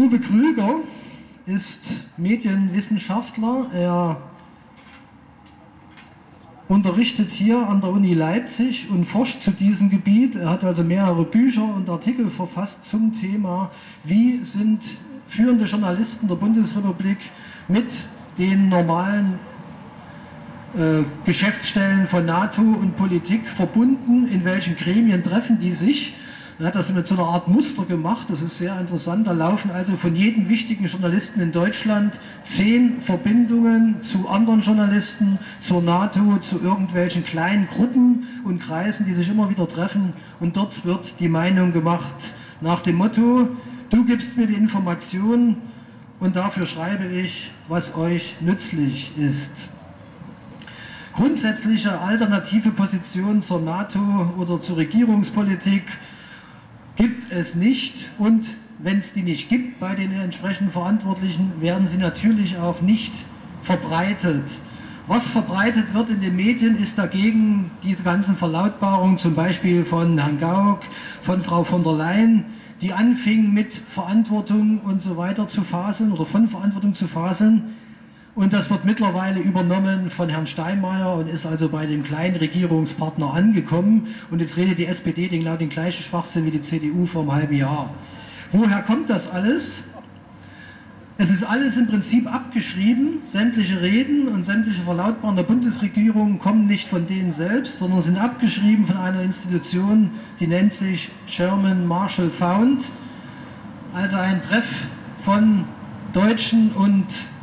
Uwe Krüger ist Medienwissenschaftler. Er unterrichtet hier an der Uni Leipzig und forscht zu diesem Gebiet. Er hat also mehrere Bücher und Artikel verfasst zum Thema, wie sind führende Journalisten der Bundesrepublik mit den normalen Geschäftsstellen von NATO und Politik verbunden, in welchen Gremien treffen die sich. Er hat das mit so einer Art Muster gemacht, das ist sehr interessant. Da laufen also von jedem wichtigen Journalisten in Deutschland 10 Verbindungen zu anderen Journalisten, zur NATO, zu irgendwelchen kleinen Gruppen und Kreisen, die sich immer wieder treffen. Und dort wird die Meinung gemacht nach dem Motto, du gibst mir die Information und dafür schreibe ich, was euch nützlich ist. Grundsätzliche alternative Positionen zur NATO oder zur Regierungspolitik gibt es nicht, und wenn es die nicht gibt bei den entsprechenden Verantwortlichen, werden sie natürlich auch nicht verbreitet. Was verbreitet wird in den Medien, ist dagegen diese ganzen Verlautbarungen, zum Beispiel von Herrn Gauck, von Frau von der Leyen, die anfingen mit Verantwortung und so weiter zu faseln oder von Verantwortung zu faseln. Und das wird mittlerweile übernommen von Herrn Steinmeier und ist also bei dem kleinen Regierungspartner angekommen. Und jetzt redet die SPD genau den gleichen Schwachsinn wie die CDU vor einem halben Jahr. Woher kommt das alles? Es ist alles im Prinzip abgeschrieben. Sämtliche Reden und sämtliche Verlautbarungen der Bundesregierung kommen nicht von denen selbst, sondern sind abgeschrieben von einer Institution, die nennt sich German Marshall Fund. Also ein Treff von deutschen und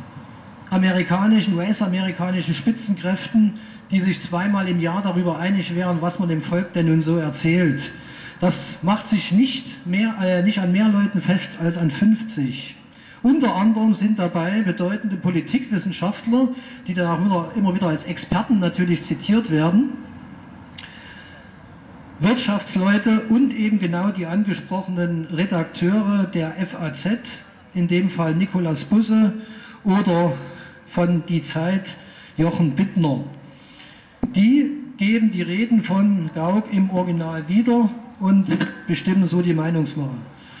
US-amerikanischen Spitzenkräften, die sich zweimal im Jahr darüber einig wären, was man dem Volk denn nun so erzählt. Das macht sich nicht an mehr Leuten fest als an 50. Unter anderem sind dabei bedeutende Politikwissenschaftler, die dann auch immer wieder als Experten natürlich zitiert werden, Wirtschaftsleute und eben genau die angesprochenen Redakteure der FAZ, in dem Fall Nikolaus Busse oder von Die Zeit Jochen Bittner. Die geben die Reden von Gauck im Original wieder und bestimmen so die Meinungsmache.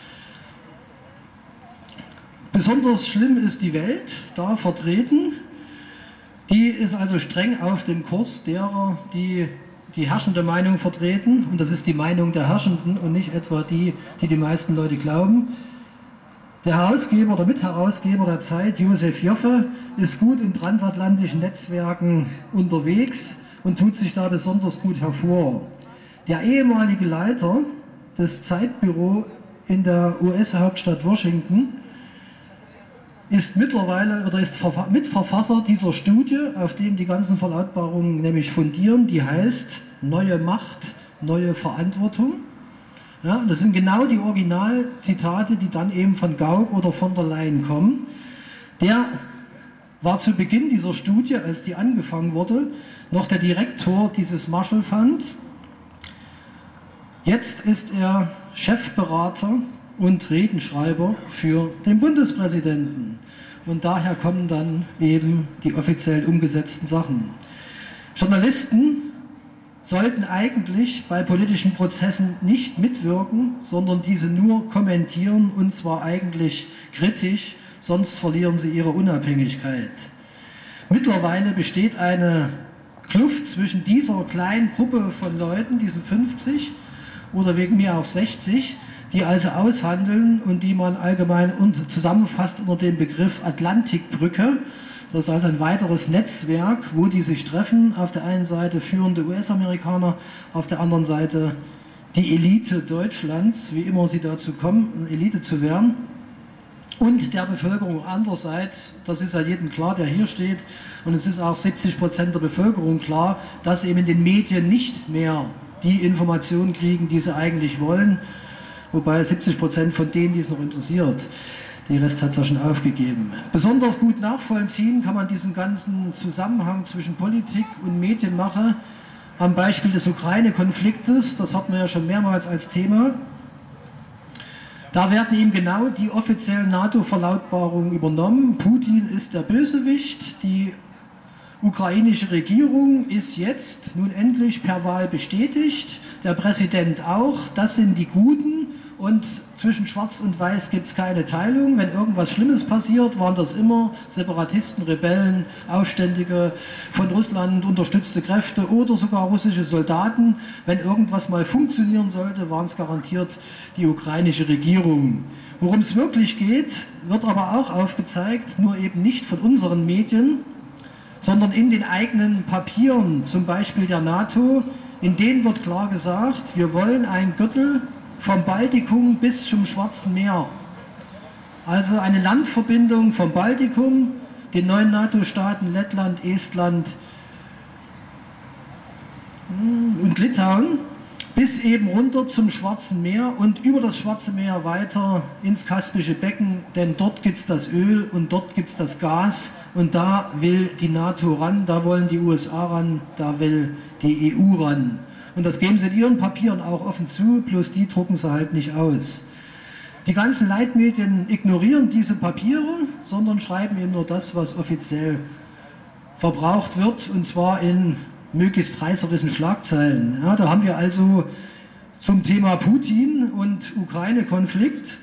Besonders schlimm ist die Welt da vertreten. Die ist also streng auf dem Kurs derer, die die herrschende Meinung vertreten. Und das ist die Meinung der Herrschenden und nicht etwa die, die die meisten Leute glauben. Der Herausgeber oder Mitherausgeber der Zeit, Josef Joffe, ist gut in transatlantischen Netzwerken unterwegs und tut sich da besonders gut hervor. Der ehemalige Leiter des Zeitbüro in der US-Hauptstadt Washington ist mittlerweile oder ist Mitverfasser dieser Studie, auf dem die ganzen Verlautbarungen nämlich fundieren, die heißt Neue Macht, neue Verantwortung. Ja, das sind genau die Originalzitate, die dann eben von Gauck oder von der Leyen kommen. Der war zu Beginn dieser Studie, als die angefangen wurde, noch der Direktor dieses Marshall Funds. Jetzt ist er Chefberater und Redenschreiber für den Bundespräsidenten. Und daher kommen dann eben die offiziell umgesetzten Sachen. Journalisten sollten eigentlich bei politischen Prozessen nicht mitwirken, sondern diese nur kommentieren, und zwar eigentlich kritisch, sonst verlieren sie ihre Unabhängigkeit. Mittlerweile besteht eine Kluft zwischen dieser kleinen Gruppe von Leuten, diesen 50 oder wegen mir auch 60, die also aushandeln und die man allgemein zusammenfasst unter dem Begriff Atlantikbrücke. Das ist also ein weiteres Netzwerk, wo die sich treffen. Auf der einen Seite führende US-Amerikaner, auf der anderen Seite die Elite Deutschlands, wie immer sie dazu kommen, Elite zu werden. Und der Bevölkerung andererseits, das ist ja jedem klar, der hier steht, und es ist auch 70% der Bevölkerung klar, dass sie eben in den Medien nicht mehr die Informationen kriegen, die sie eigentlich wollen. Wobei 70% von denen, die es noch interessiert, der Rest hat es ja schon aufgegeben. Besonders gut nachvollziehen kann man diesen ganzen Zusammenhang zwischen Politik und Medienmache am Beispiel des Ukraine-Konfliktes. Das hatten wir ja schon mehrmals als Thema. Da werden eben genau die offiziellen NATO-Verlautbarungen übernommen. Putin ist der Bösewicht. Die ukrainische Regierung ist jetzt nun endlich per Wahl bestätigt. Der Präsident auch. Das sind die Guten. und zwischen Schwarz und Weiß gibt es keine Teilung. Wenn irgendwas Schlimmes passiert, waren das immer Separatisten, Rebellen, Aufständige, von Russland unterstützte Kräfte oder sogar russische Soldaten. Wenn irgendwas mal funktionieren sollte, waren es garantiert die ukrainische Regierung. Worum es wirklich geht, wird aber auch aufgezeigt, nur eben nicht von unseren Medien, sondern in den eigenen Papieren, zum Beispiel der NATO. In denen wird klar gesagt, wir wollen ein Gürtel vom Baltikum bis zum Schwarzen Meer. Also eine Landverbindung vom Baltikum, den neuen NATO-Staaten Lettland, Estland und Litauen, bis eben runter zum Schwarzen Meer und über das Schwarze Meer weiter ins Kaspische Becken, denn dort gibt es das Öl und dort gibt es das Gas und da will die NATO ran, da wollen die USA ran, da will die EU ran. Und das geben sie in ihren Papieren auch offen zu, bloß die drucken sie halt nicht aus. Die ganzen Leitmedien ignorieren diese Papiere, sondern schreiben eben nur das, was offiziell verbraucht wird, und zwar in möglichst reißerischen Schlagzeilen. Ja, da haben wir also zum Thema Putin und Ukraine-Konflikt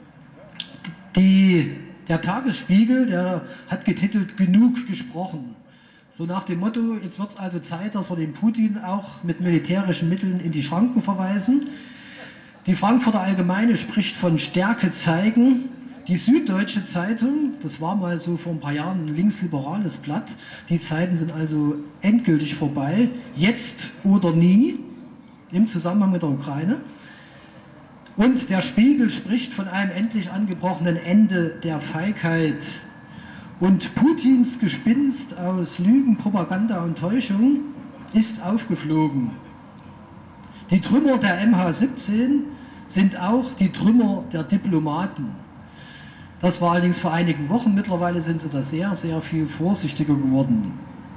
der Tagesspiegel, der hat getitelt "Genug gesprochen". So nach dem Motto, jetzt wird es also Zeit, dass wir den Putin auch mit militärischen Mitteln in die Schranken verweisen. Die Frankfurter Allgemeine spricht von Stärke zeigen. Die Süddeutsche Zeitung, das war mal so vor ein paar Jahren ein linksliberales Blatt, die Zeiten sind also endgültig vorbei, jetzt oder nie, im Zusammenhang mit der Ukraine. Und der Spiegel spricht von einem endlich angebrochenen Ende der Feigheit. Und Putins Gespinst aus Lügen, Propaganda und Täuschung ist aufgeflogen. Die Trümmer der MH17 sind auch die Trümmer der Diplomaten. Das war allerdings vor einigen Wochen, mittlerweile sind sie da sehr, sehr viel vorsichtiger geworden.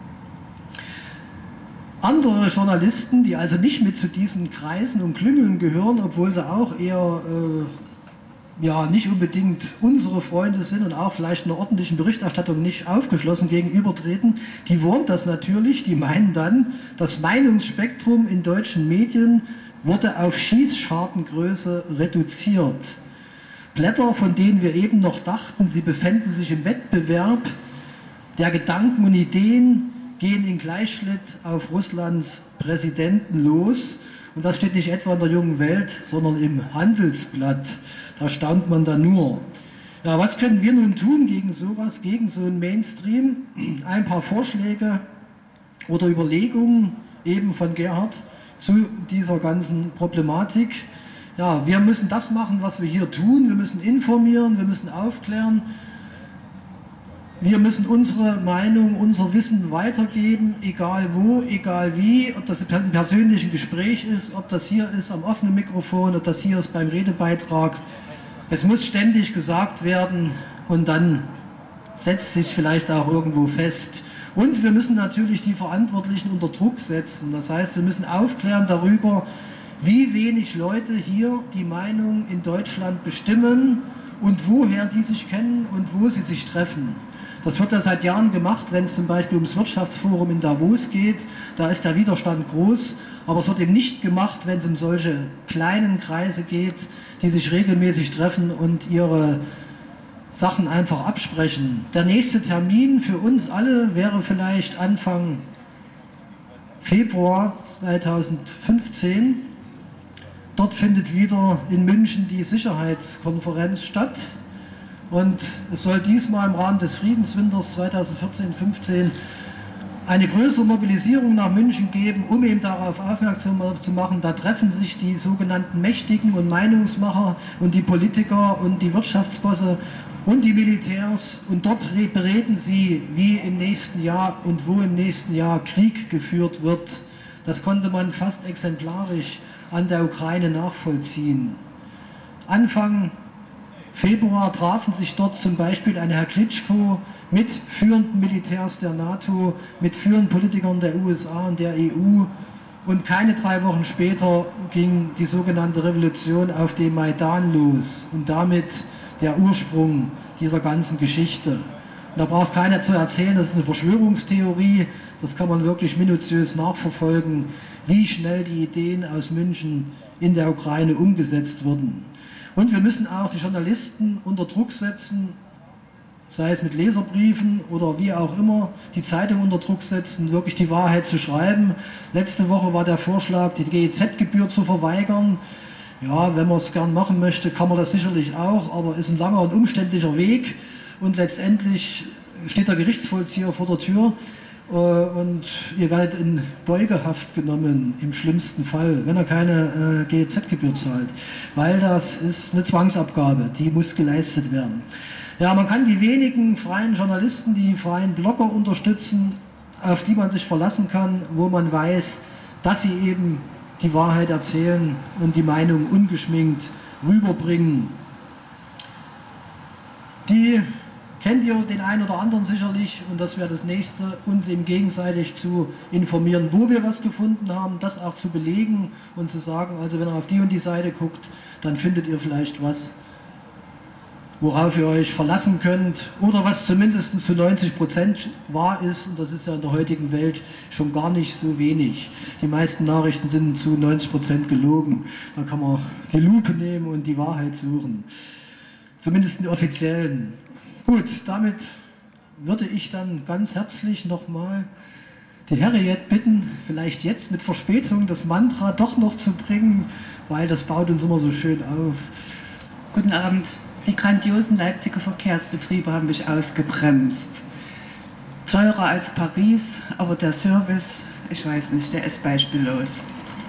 Andere Journalisten, die also nicht mit zu diesen Kreisen und Klüngeln gehören, obwohl sie auch eher nicht unbedingt unsere Freunde sind und auch vielleicht einer ordentlichen Berichterstattung nicht aufgeschlossen gegenübertreten, die wollen das natürlich, die meinen dann, das Meinungsspektrum in deutschen Medien wurde auf Schießschartengröße reduziert. Blätter, von denen wir eben noch dachten, sie befänden sich im Wettbewerb der Gedanken und Ideen, gehen in Gleichschritt auf Russlands Präsidenten los. Und das steht nicht etwa in der Jungen Welt, sondern im Handelsblatt. Da staunt man dann nur. Ja, was können wir nun tun gegen sowas, gegen so einen Mainstream? Ein paar Vorschläge oder Überlegungen eben von Gerhard zu dieser ganzen Problematik. Ja, wir müssen das machen, was wir hier tun. Wir müssen informieren, wir müssen aufklären. Wir müssen unsere Meinung, unser Wissen weitergeben, egal wo, egal wie, ob das im persönlichen Gespräch ist, ob das hier ist am offenen Mikrofon, ob das hier ist beim Redebeitrag. Es muss ständig gesagt werden und dann setzt sich vielleicht auch irgendwo fest. Und wir müssen natürlich die Verantwortlichen unter Druck setzen. Das heißt, wir müssen aufklären darüber, wie wenig Leute hier die Meinung in Deutschland bestimmen und woher die sich kennen und wo sie sich treffen. Das wird ja seit Jahren gemacht, wenn es zum Beispiel ums Wirtschaftsforum in Davos geht. Da ist der Widerstand groß, aber es wird eben nicht gemacht, wenn es um solche kleinen Kreise geht, die sich regelmäßig treffen und ihre Sachen einfach absprechen. Der nächste Termin für uns alle wäre vielleicht Anfang Februar 2015. Dort findet wieder in München die Sicherheitskonferenz statt. Und es soll diesmal im Rahmen des Friedenswinters 2014-15 eine größere Mobilisierung nach München geben, um eben darauf aufmerksam zu machen, da treffen sich die sogenannten Mächtigen und Meinungsmacher und die Politiker und die Wirtschaftsbosse und die Militärs und dort bereden sie, wie im nächsten Jahr und wo im nächsten Jahr Krieg geführt wird. Das konnte man fast exemplarisch an der Ukraine nachvollziehen. Anfang Februar trafen sich dort zum Beispiel ein Herr Klitschko mit führenden Militärs der NATO, mit führenden Politikern der USA und der EU und keine 3 Wochen später ging die sogenannte Revolution auf dem Maidan los und damit der Ursprung dieser ganzen Geschichte. Da braucht keiner zu erzählen, das ist eine Verschwörungstheorie. Das kann man wirklich minutiös nachverfolgen, wie schnell die Ideen aus München in der Ukraine umgesetzt wurden. Und wir müssen auch die Journalisten unter Druck setzen, sei es mit Leserbriefen oder wie auch immer, die Zeitung unter Druck setzen, wirklich die Wahrheit zu schreiben. Letzte Woche war der Vorschlag, die GEZ-Gebühr zu verweigern. Ja, wenn man es gern machen möchte, kann man das sicherlich auch, aber ist ein langer und umständlicher Weg. Und letztendlich steht der Gerichtsvollzieher vor der Tür und ihr werdet in Beugehaft genommen, im schlimmsten Fall, wenn er keine GEZ-Gebühr zahlt. Weil das ist eine Zwangsabgabe, die muss geleistet werden. Ja, man kann die wenigen freien Journalisten, die freien Blogger unterstützen, auf die man sich verlassen kann, wo man weiß, dass sie eben die Wahrheit erzählen und die Meinung ungeschminkt rüberbringen. Die kennt ihr den einen oder anderen sicherlich und das wäre das Nächste, uns eben gegenseitig zu informieren, wo wir was gefunden haben, das auch zu belegen und zu sagen, also wenn ihr auf die und die Seite guckt, dann findet ihr vielleicht was, worauf ihr euch verlassen könnt oder was zumindest zu 90% wahr ist, und das ist ja in der heutigen Welt schon gar nicht so wenig. Die meisten Nachrichten sind zu 90% gelogen. Da kann man die Lupe nehmen und die Wahrheit suchen. Zumindest die offiziellen. Gut, damit würde ich dann ganz herzlich nochmal die Harriet bitten, vielleicht jetzt mit Verspätung das Mantra doch noch zu bringen, weil das baut uns immer so schön auf. Guten Abend. Die grandiosen Leipziger Verkehrsbetriebe haben mich ausgebremst. Teurer als Paris, aber der Service, ich weiß nicht, der ist beispiellos.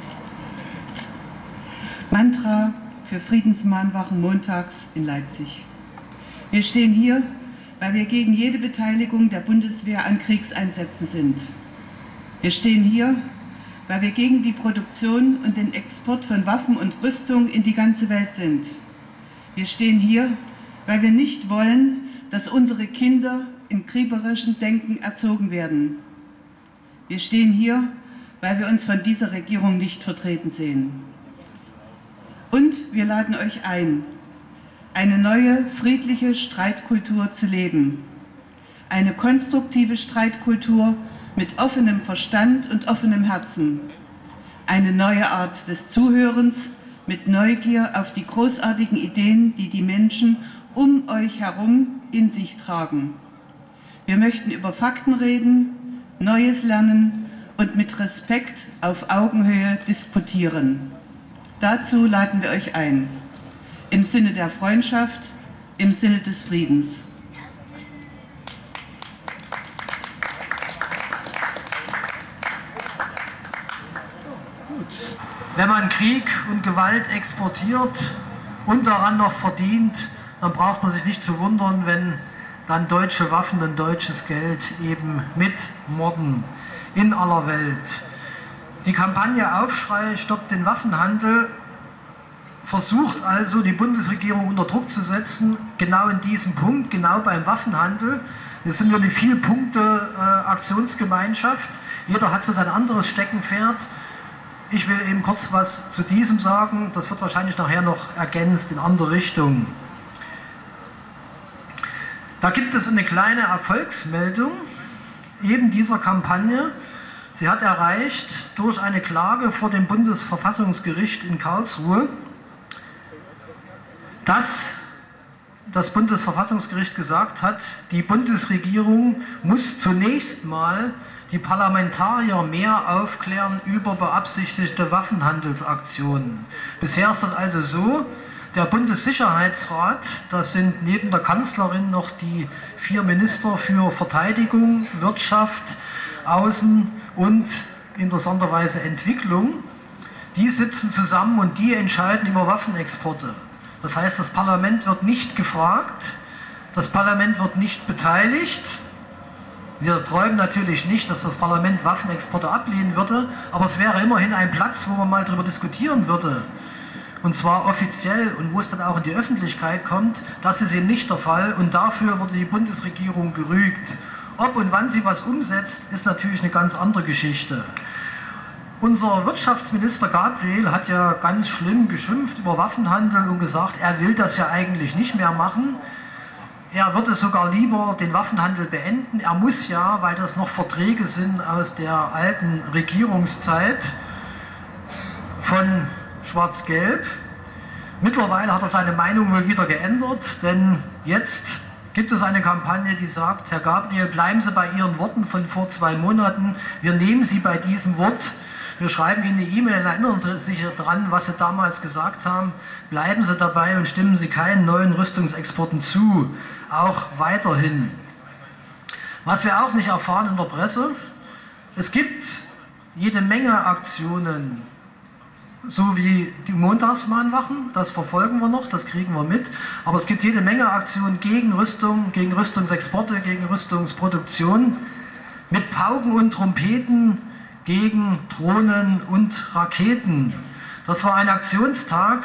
Mantra für Friedensmahnwachen montags in Leipzig. Wir stehen hier, weil wir gegen jede Beteiligung der Bundeswehr an Kriegseinsätzen sind. Wir stehen hier, weil wir gegen die Produktion und den Export von Waffen und Rüstung in die ganze Welt sind. Wir stehen hier, weil wir nicht wollen, dass unsere Kinder im kriegerischen Denken erzogen werden. Wir stehen hier, weil wir uns von dieser Regierung nicht vertreten sehen. Und wir laden euch ein, eine neue friedliche Streitkultur zu leben. Eine konstruktive Streitkultur mit offenem Verstand und offenem Herzen. Eine neue Art des Zuhörens, mit Neugier auf die großartigen Ideen, die die Menschen um euch herum in sich tragen. Wir möchten über Fakten reden, Neues lernen und mit Respekt auf Augenhöhe diskutieren. Dazu laden wir euch ein, im Sinne der Freundschaft, im Sinne des Friedens. Wenn man Krieg und Gewalt exportiert und daran noch verdient, dann braucht man sich nicht zu wundern, wenn dann deutsche Waffen und deutsches Geld eben mitmorden in aller Welt. Die Kampagne Aufschrei stoppt den Waffenhandel versucht also die Bundesregierung unter Druck zu setzen, genau in diesem Punkt, genau beim Waffenhandel. Jetzt sind wir eine Viel-Punkte-Aktionsgemeinschaft. Jeder hat so sein anderes Steckenpferd. Ich will eben kurz was zu diesem sagen. Das wird wahrscheinlich nachher noch ergänzt in andere Richtungen. Da gibt es eine kleine Erfolgsmeldung eben dieser Kampagne. Sie hat erreicht durch eine Klage vor dem Bundesverfassungsgericht in Karlsruhe, dass das Bundesverfassungsgericht gesagt hat, die Bundesregierung muss zunächst mal die Parlamentarier mehr aufklären über beabsichtigte Waffenhandelsaktionen. Bisher ist das also so, der Bundessicherheitsrat, das sind neben der Kanzlerin noch die 4 Minister für Verteidigung, Wirtschaft, Außen- und interessanterweise Entwicklung, die sitzen zusammen und die entscheiden über Waffenexporte. Das heißt, das Parlament wird nicht gefragt, das Parlament wird nicht beteiligt. Wir träumen natürlich nicht, dass das Parlament Waffenexporte ablehnen würde, aber es wäre immerhin ein Platz, wo man mal darüber diskutieren würde. Und zwar offiziell und wo es dann auch in die Öffentlichkeit kommt. Das ist eben nicht der Fall und dafür wurde die Bundesregierung gerügt. Ob und wann sie was umsetzt, ist natürlich eine ganz andere Geschichte. Unser Wirtschaftsminister Gabriel hat ja ganz schlimm geschimpft über Waffenhandel und gesagt, er will das ja eigentlich nicht mehr machen. er würde sogar lieber den Waffenhandel beenden. Er muss ja, weil das noch Verträge sind aus der alten Regierungszeit von Schwarz-Gelb. Mittlerweile hat er seine Meinung wohl wieder geändert, denn jetzt gibt es eine Kampagne, die sagt, Herr Gabriel, bleiben Sie bei Ihren Worten von vor 2 Monaten. Wir nehmen Sie bei diesem Wort. Wir schreiben Ihnen eine E-Mail, erinnern Sie sich daran, was Sie damals gesagt haben. Bleiben Sie dabei und stimmen Sie keinen neuen Rüstungsexporten zu, auch weiterhin. Was wir auch nicht erfahren in der Presse, es gibt jede Menge Aktionen, so wie die Montagsmahnwachen, das verfolgen wir noch, das kriegen wir mit. Aber es gibt jede Menge Aktionen gegen Rüstung, gegen Rüstungsexporte, gegen Rüstungsproduktion, mit Pauken und Trompeten gegen Drohnen und Raketen. Das war ein Aktionstag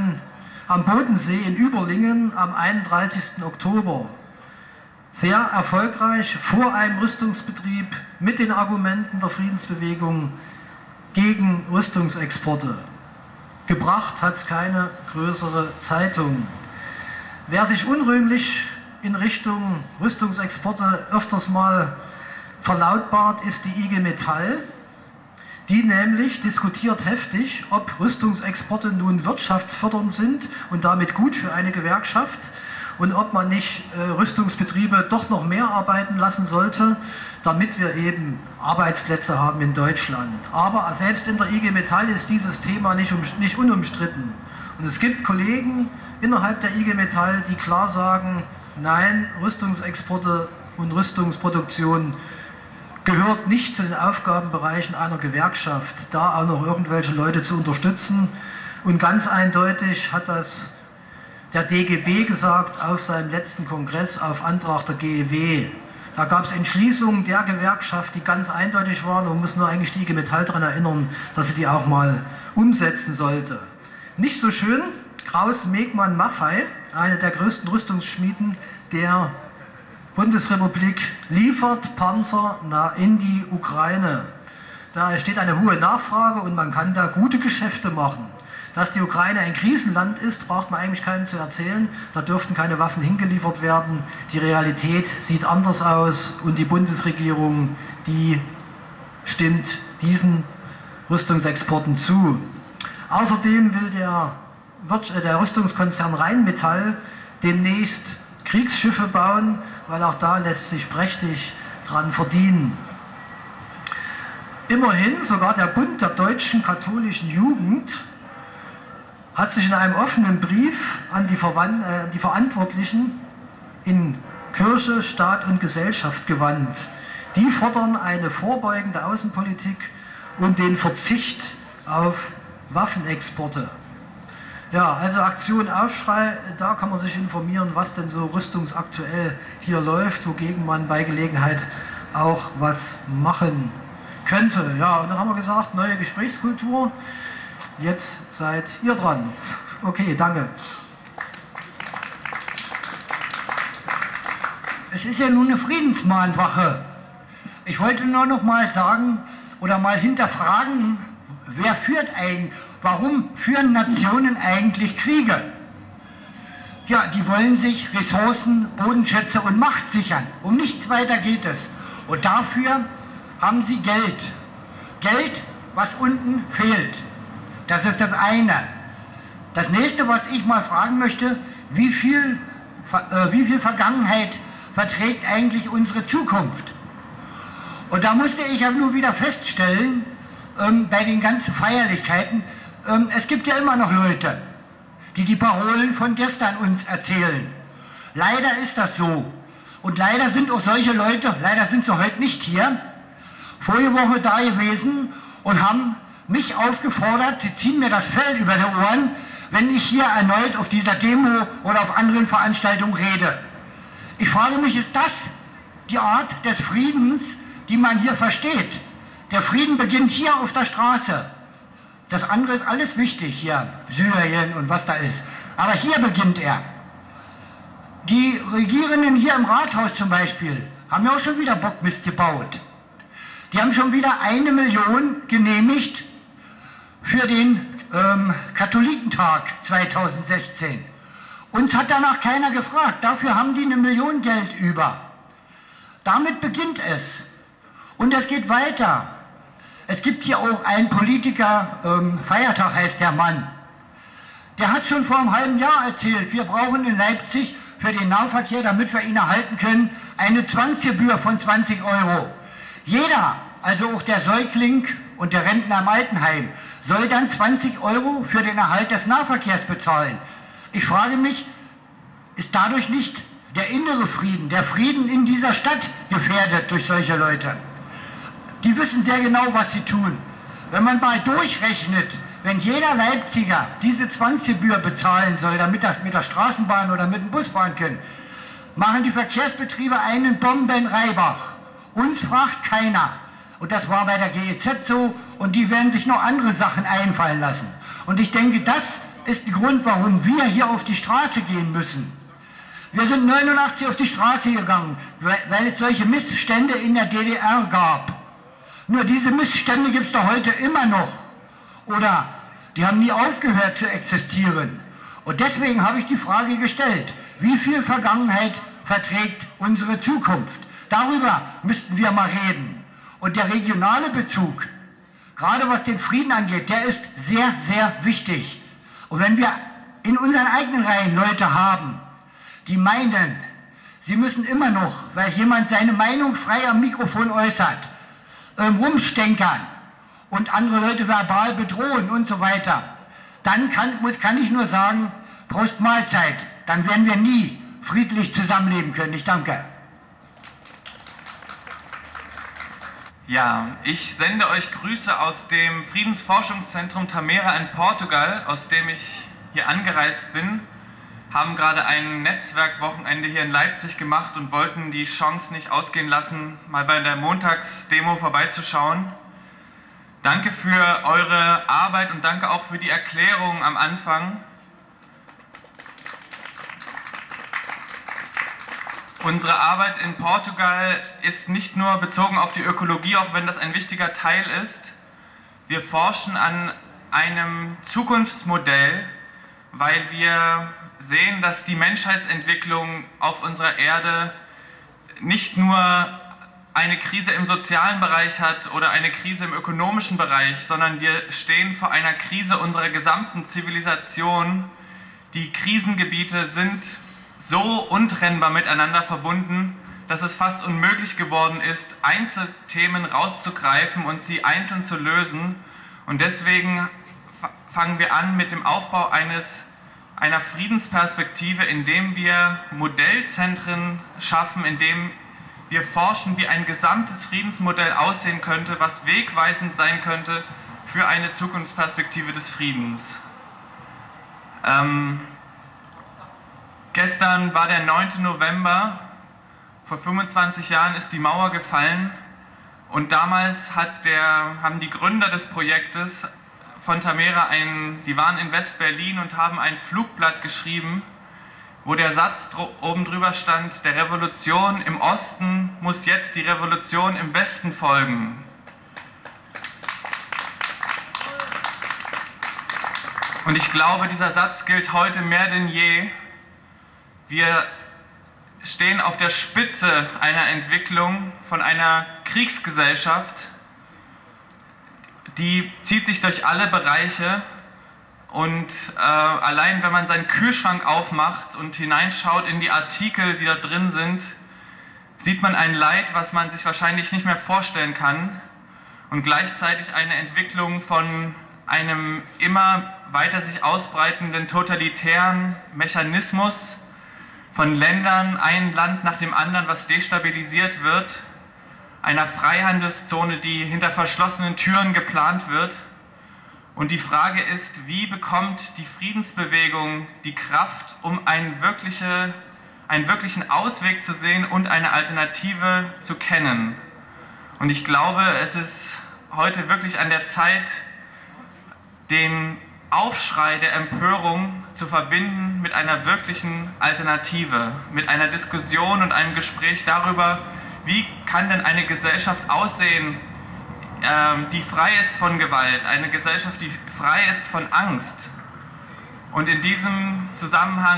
am Bodensee in Überlingen am 31. Oktober. Sehr erfolgreich, vor einem Rüstungsbetrieb mit den Argumenten der Friedensbewegung gegen Rüstungsexporte. Gebracht hat es keine größere Zeitung. Wer sich unrühmlich in Richtung Rüstungsexporte öfters mal verlautbart, ist die IG Metall. Die nämlich diskutiert heftig, ob Rüstungsexporte nun wirtschaftsfördernd sind und damit gut für eine Gewerkschaft und ob man nicht Rüstungsbetriebe doch noch mehr arbeiten lassen sollte, damit wir eben Arbeitsplätze haben in Deutschland. Aber selbst in der IG Metall ist dieses Thema nicht unumstritten. Und es gibt Kollegen innerhalb der IG Metall, die klar sagen, nein, Rüstungsexporte und Rüstungsproduktion gehört nicht zu den Aufgabenbereichen einer Gewerkschaft, da auch noch irgendwelche Leute zu unterstützen. Und ganz eindeutig hat das der DGB gesagt auf seinem letzten Kongress auf Antrag der GEW. Da gab es Entschließungen der Gewerkschaft, die ganz eindeutig waren, und muss nur eigentlich die IG Metall daran erinnern, dass sie die auch mal umsetzen sollte. Nicht so schön, Krauss Megmann Maffei, eine der größten Rüstungsschmieden der Bundesrepublik, liefert Panzer in die Ukraine. Da steht eine hohe Nachfrage und man kann da gute Geschäfte machen. Dass die Ukraine ein Krisenland ist, braucht man eigentlich keinem zu erzählen. Da dürften keine Waffen hingeliefert werden. Die Realität sieht anders aus und die Bundesregierung, die stimmt diesen Rüstungsexporten zu. Außerdem will der Rüstungskonzern Rheinmetall demnächst Kriegsschiffe bauen, weil auch da lässt sich prächtig dran verdienen. Immerhin, sogar der Bund der deutschen katholischen Jugend hat sich in einem offenen Brief an die Verantwortlichen in Kirche, Staat und Gesellschaft gewandt. Die fordern eine vorbeugende Außenpolitik und den Verzicht auf Waffenexporte. Ja, also Aktion Aufschrei, da kann man sich informieren, was denn so rüstungsaktuell hier läuft, wogegen man bei Gelegenheit auch was machen könnte. Ja, und dann haben wir gesagt, neue Gesprächskultur. Jetzt seid ihr dran. Okay, danke. Es ist ja nun eine Friedensmahnwache. Ich wollte nur noch mal sagen oder mal hinterfragen, wer führt eigentlich, warum führen Nationen eigentlich Kriege? Ja, die wollen sich Ressourcen, Bodenschätze und Macht sichern. Um nichts weiter geht es. Und dafür haben sie Geld. Geld, was unten fehlt. Das ist das eine. Das nächste, was ich mal fragen möchte, wie viel Vergangenheit verträgt eigentlich unsere Zukunft? Und da musste ich ja nur wieder feststellen, bei den ganzen Feierlichkeiten, es gibt ja immer noch Leute, die die Parolen von gestern uns erzählen. Leider ist das so. Und leider sind auch solche Leute, leider sind sie heute nicht hier, vorige Woche da gewesen und haben mich aufgefordert, sie ziehen mir das Fell über die Ohren, wenn ich hier erneut auf dieser Demo oder auf anderen Veranstaltungen rede. Ich frage mich, ist das die Art des Friedens, die man hier versteht? Der Frieden beginnt hier auf der Straße. Das andere ist alles wichtig hier, Syrien und was da ist. Aber hier beginnt er. Die Regierenden hier im Rathaus zum Beispiel haben ja auch schon wieder Bockmist gebaut. Die haben schon wieder 1 Million genehmigt für den Katholikentag 2016. Uns hat danach keiner gefragt. Dafür haben die 1 Million Geld über. Damit beginnt es. Und es geht weiter. Es gibt hier auch einen Politiker, Feiertag heißt der Mann. Der hat schon vor einem halben Jahr erzählt, wir brauchen in Leipzig für den Nahverkehr, damit wir ihn erhalten können, eine Zwangsgebühr von 20 Euro. Jeder, also auch der Säugling und der Rentner im Altenheim, soll dann 20 Euro für den Erhalt des Nahverkehrs bezahlen. Ich frage mich, ist dadurch nicht der innere Frieden, der Frieden in dieser Stadt gefährdet durch solche Leute? Die wissen sehr genau, was sie tun. Wenn man mal durchrechnet, wenn jeder Leipziger diese Zwangsgebühr bezahlen soll, damit er mit der Straßenbahn oder mit dem Bus fahren können, machen die Verkehrsbetriebe einen Bombenreibach. Uns fragt keiner. Und das war bei der GEZ so und die werden sich noch andere Sachen einfallen lassen. Und ich denke, das ist der Grund, warum wir hier auf die Straße gehen müssen. Wir sind 89 auf die Straße gegangen, weil es solche Missstände in der DDR gab. Nur diese Missstände gibt es doch heute immer noch. Oder die haben nie aufgehört zu existieren. Und deswegen habe ich die Frage gestellt, wie viel Vergangenheit verträgt unsere Zukunft? Darüber müssten wir mal reden. Und der regionale Bezug, gerade was den Frieden angeht, der ist sehr, sehr wichtig. Und wenn wir in unseren eigenen Reihen Leute haben, die meinen, sie müssen immer noch, weil jemand seine Meinung frei am Mikrofon äußert, rumstänkern und andere Leute verbal bedrohen und so weiter, dann kann ich nur sagen, Prost Mahlzeit, dann werden wir nie friedlich zusammenleben können. Ich danke. Ja, ich sende euch Grüße aus dem Friedensforschungszentrum Tamera in Portugal, aus dem ich hier angereist bin. Haben gerade ein Netzwerkwochenende hier in Leipzig gemacht und wollten die Chance nicht ausgehen lassen, mal bei der Montagsdemo vorbeizuschauen. Danke für eure Arbeit und danke auch für die Erklärung am Anfang. Unsere Arbeit in Portugal ist nicht nur bezogen auf die Ökologie, auch wenn das ein wichtiger Teil ist. Wir forschen an einem Zukunftsmodell, weil wir sehen, dass die Menschheitsentwicklung auf unserer Erde nicht nur eine Krise im sozialen Bereich hat oder eine Krise im ökonomischen Bereich, sondern wir stehen vor einer Krise unserer gesamten Zivilisation. Die Krisengebiete sind so untrennbar miteinander verbunden, dass es fast unmöglich geworden ist, Einzelthemen rauszugreifen und sie einzeln zu lösen. Und deswegen fangen wir an mit dem Aufbau einer Friedensperspektive, indem wir Modellzentren schaffen, indem wir forschen, wie ein gesamtes Friedensmodell aussehen könnte, was wegweisend sein könnte für eine Zukunftsperspektive des Friedens. Gestern war der 9. November, vor 25 Jahren ist die Mauer gefallen und damals haben die Gründer des Projektes von Tamera, die waren in West-Berlin und haben ein Flugblatt geschrieben, wo der Satz oben drüber stand, der Revolution im Osten muss jetzt die Revolution im Westen folgen. Und ich glaube, dieser Satz gilt heute mehr denn je. Wir stehen auf der Spitze einer Entwicklung von einer Kriegsgesellschaft, die zieht sich durch alle Bereiche und allein wenn man seinen Kühlschrank aufmacht und hineinschaut in die Artikel, die da drin sind, sieht man ein Leid, was man sich wahrscheinlich nicht mehr vorstellen kann und gleichzeitig eine Entwicklung von einem immer weiter sich ausbreitenden totalitären Mechanismus von Ländern, ein Land nach dem anderen, was destabilisiert wird, einer Freihandelszone, die hinter verschlossenen Türen geplant wird. Und die Frage ist, wie bekommt die Friedensbewegung die Kraft, um einen wirklichen Ausweg zu sehen und eine Alternative zu kennen? Und ich glaube, es ist heute wirklich an der Zeit, den Aufschrei der Empörung zu verbinden mit einer wirklichen Alternative, mit einer Diskussion und einem Gespräch darüber, wie kann denn eine Gesellschaft aussehen, die frei ist von Gewalt, eine Gesellschaft, die frei ist von Angst. Und in diesem Zusammenhang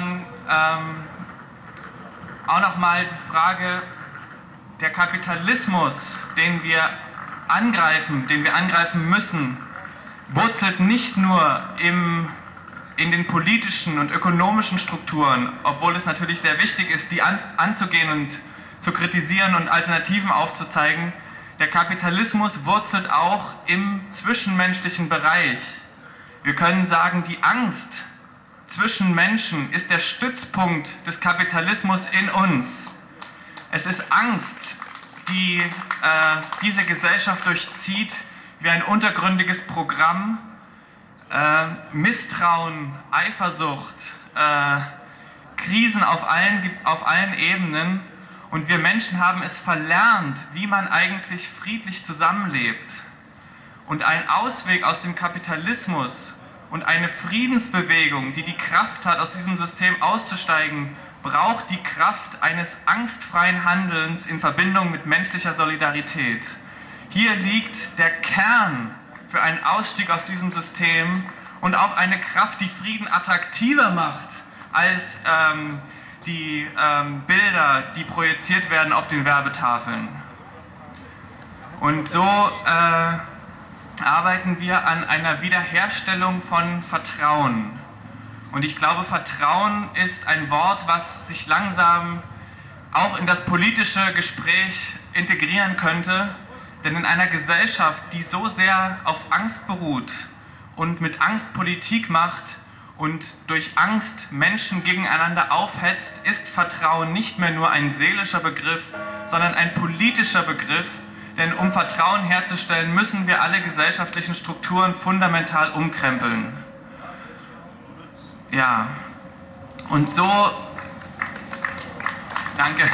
auch nochmal die Frage, der Kapitalismus, den wir angreifen müssen, wurzelt nicht nur in den politischen und ökonomischen Strukturen, obwohl es natürlich sehr wichtig ist, die anzugehen und zu kritisieren und Alternativen aufzuzeigen. Der Kapitalismus wurzelt auch im zwischenmenschlichen Bereich. Wir können sagen, die Angst zwischen Menschen ist der Stützpunkt des Kapitalismus in uns. Es ist Angst, die diese Gesellschaft durchzieht, wie ein untergründiges Programm. Misstrauen, Eifersucht, Krisen auf allen Ebenen. Und wir Menschen haben es verlernt, wie man eigentlich friedlich zusammenlebt. Und ein Ausweg aus dem Kapitalismus und eine Friedensbewegung, die die Kraft hat, aus diesem System auszusteigen, braucht die Kraft eines angstfreien Handelns in Verbindung mit menschlicher Solidarität. Hier liegt der Kern für einen Ausstieg aus diesem System und auch eine Kraft, die Frieden attraktiver macht als die Bilder, die projiziert werden auf den Werbetafeln. Und so arbeiten wir an einer Wiederherstellung von Vertrauen. Und ich glaube, Vertrauen ist ein Wort, was sich langsam auch in das politische Gespräch integrieren könnte. Denn in einer Gesellschaft, die so sehr auf Angst beruht und mit Angst Politik macht und durch Angst Menschen gegeneinander aufhetzt, ist Vertrauen nicht mehr nur ein seelischer Begriff, sondern ein politischer Begriff. Denn um Vertrauen herzustellen, müssen wir alle gesellschaftlichen Strukturen fundamental umkrempeln. Ja, und so, danke.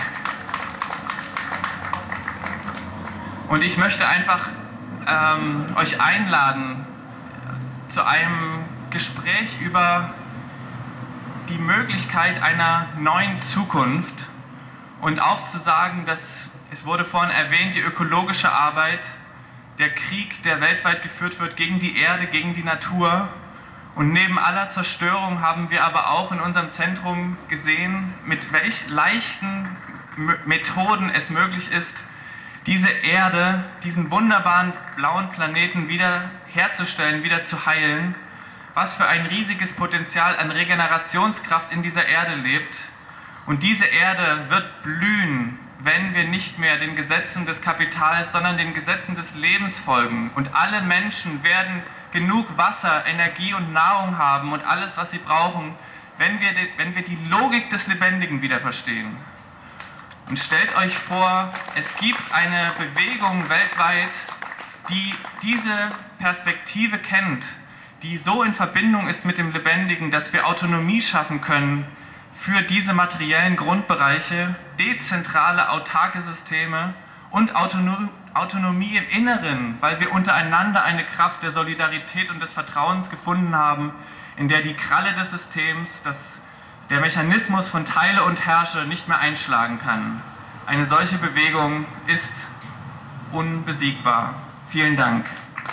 Und ich möchte einfach euch einladen zu einem Gespräch über die Möglichkeit einer neuen Zukunft und auch zu sagen, dass, es wurde vorhin erwähnt, die ökologische Arbeit, der Krieg, der weltweit geführt wird gegen die Erde, gegen die Natur. Und neben aller Zerstörung haben wir aber auch in unserem Zentrum gesehen, mit welch leichten Methoden es möglich ist, diese Erde, diesen wunderbaren blauen Planeten wieder herzustellen, wieder zu heilen, was für ein riesiges Potenzial an Regenerationskraft in dieser Erde lebt. Und diese Erde wird blühen, wenn wir nicht mehr den Gesetzen des Kapitals, sondern den Gesetzen des Lebens folgen. Und alle Menschen werden genug Wasser, Energie und Nahrung haben und alles, was sie brauchen, wenn wir die Logik des Lebendigen wieder verstehen. Und stellt euch vor, es gibt eine Bewegung weltweit, die diese Perspektive kennt, die so in Verbindung ist mit dem Lebendigen, dass wir Autonomie schaffen können für diese materiellen Grundbereiche, dezentrale, autarke Systeme und Autonomie im Inneren, weil wir untereinander eine Kraft der Solidarität und des Vertrauens gefunden haben, in der die Kralle des Systems, der Mechanismus von Teile und Herrsche nicht mehr einschlagen kann. Eine solche Bewegung ist unbesiegbar. Vielen Dank.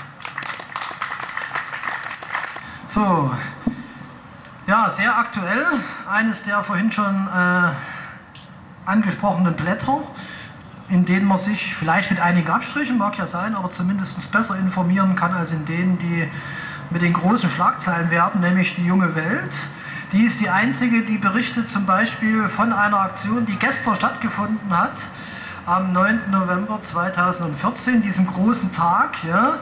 So, ja, sehr aktuell, eines der vorhin schon angesprochenen Blätter, in denen man sich vielleicht mit einigen Abstrichen, mag ja sein, aber zumindest besser informieren kann als in denen, die mit den großen Schlagzeilen werben, nämlich die Junge Welt. Die ist die einzige, die berichtet zum Beispiel von einer Aktion, die gestern stattgefunden hat, am 9. November 2014, diesem großen Tag. Ja,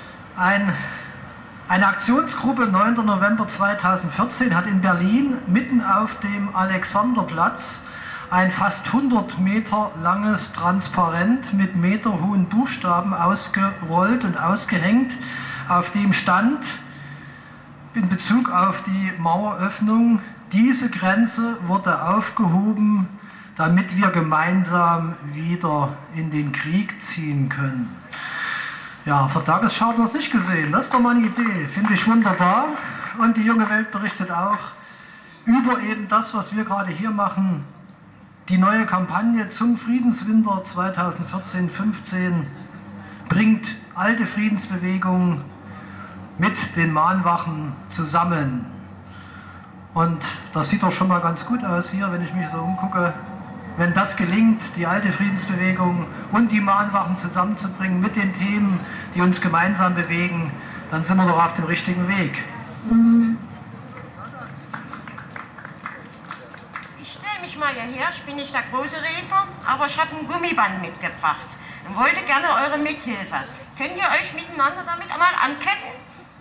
eine Aktionsgruppe 9. November 2014 hat in Berlin mitten auf dem Alexanderplatz ein fast 100 Meter langes Transparent mit meterhohen Buchstaben ausgerollt und ausgehängt, auf dem stand in Bezug auf die Maueröffnung: Diese Grenze wurde aufgehoben, damit wir gemeinsam wieder in den Krieg ziehen können. Ja, auf der Tagesschau hat man es nicht gesehen. Das ist doch mal eine Idee, finde ich wunderbar. Und die Junge Welt berichtet auch über eben das, was wir gerade hier machen. Die neue Kampagne zum Friedenswinter 2014-15 bringt alte Friedensbewegungen mit den Mahnwachen zusammen. Und das sieht doch schon mal ganz gut aus hier, wenn ich mich so umgucke. Wenn das gelingt, die alte Friedensbewegung und die Mahnwachen zusammenzubringen mit den Themen, die uns gemeinsam bewegen, dann sind wir doch auf dem richtigen Weg. Ich stelle mich mal hierher, ich bin nicht der große Redner, aber ich habe ein Gummiband mitgebracht und wollte gerne eure Mithilfe. Könnt ihr euch miteinander damit einmal anketten?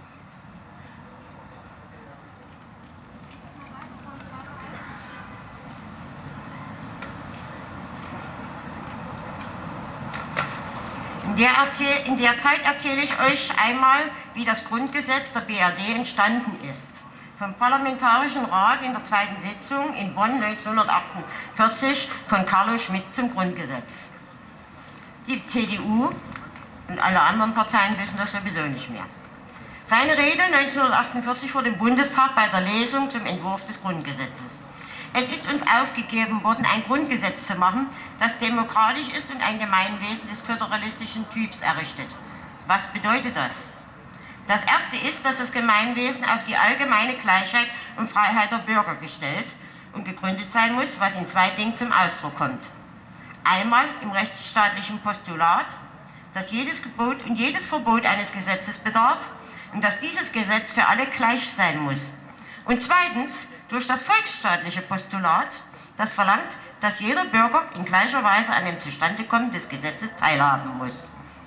In der Zeit erzähle ich euch einmal, wie das Grundgesetz der BRD entstanden ist. Vom Parlamentarischen Rat in der zweiten Sitzung in Bonn 1948 von Carlo Schmitt zum Grundgesetz. Die CDU und alle anderen Parteien wissen das sowieso nicht mehr. Seine Rede 1948 vor dem Bundestag bei der Lesung zum Entwurf des Grundgesetzes. Es ist uns aufgegeben worden, ein Grundgesetz zu machen, das demokratisch ist und ein Gemeinwesen des föderalistischen Typs errichtet. Was bedeutet das? Das erste ist, dass das Gemeinwesen auf die allgemeine Gleichheit und Freiheit der Bürger gestellt und gegründet sein muss, was in zwei Dingen zum Ausdruck kommt. Einmal im rechtsstaatlichen Postulat, dass jedes Gebot und jedes Verbot eines Gesetzes bedarf und dass dieses Gesetz für alle gleich sein muss. Und zweitens durch das volksstaatliche Postulat, das verlangt, dass jeder Bürger in gleicher Weise an dem Zustandekommen des Gesetzes teilhaben muss.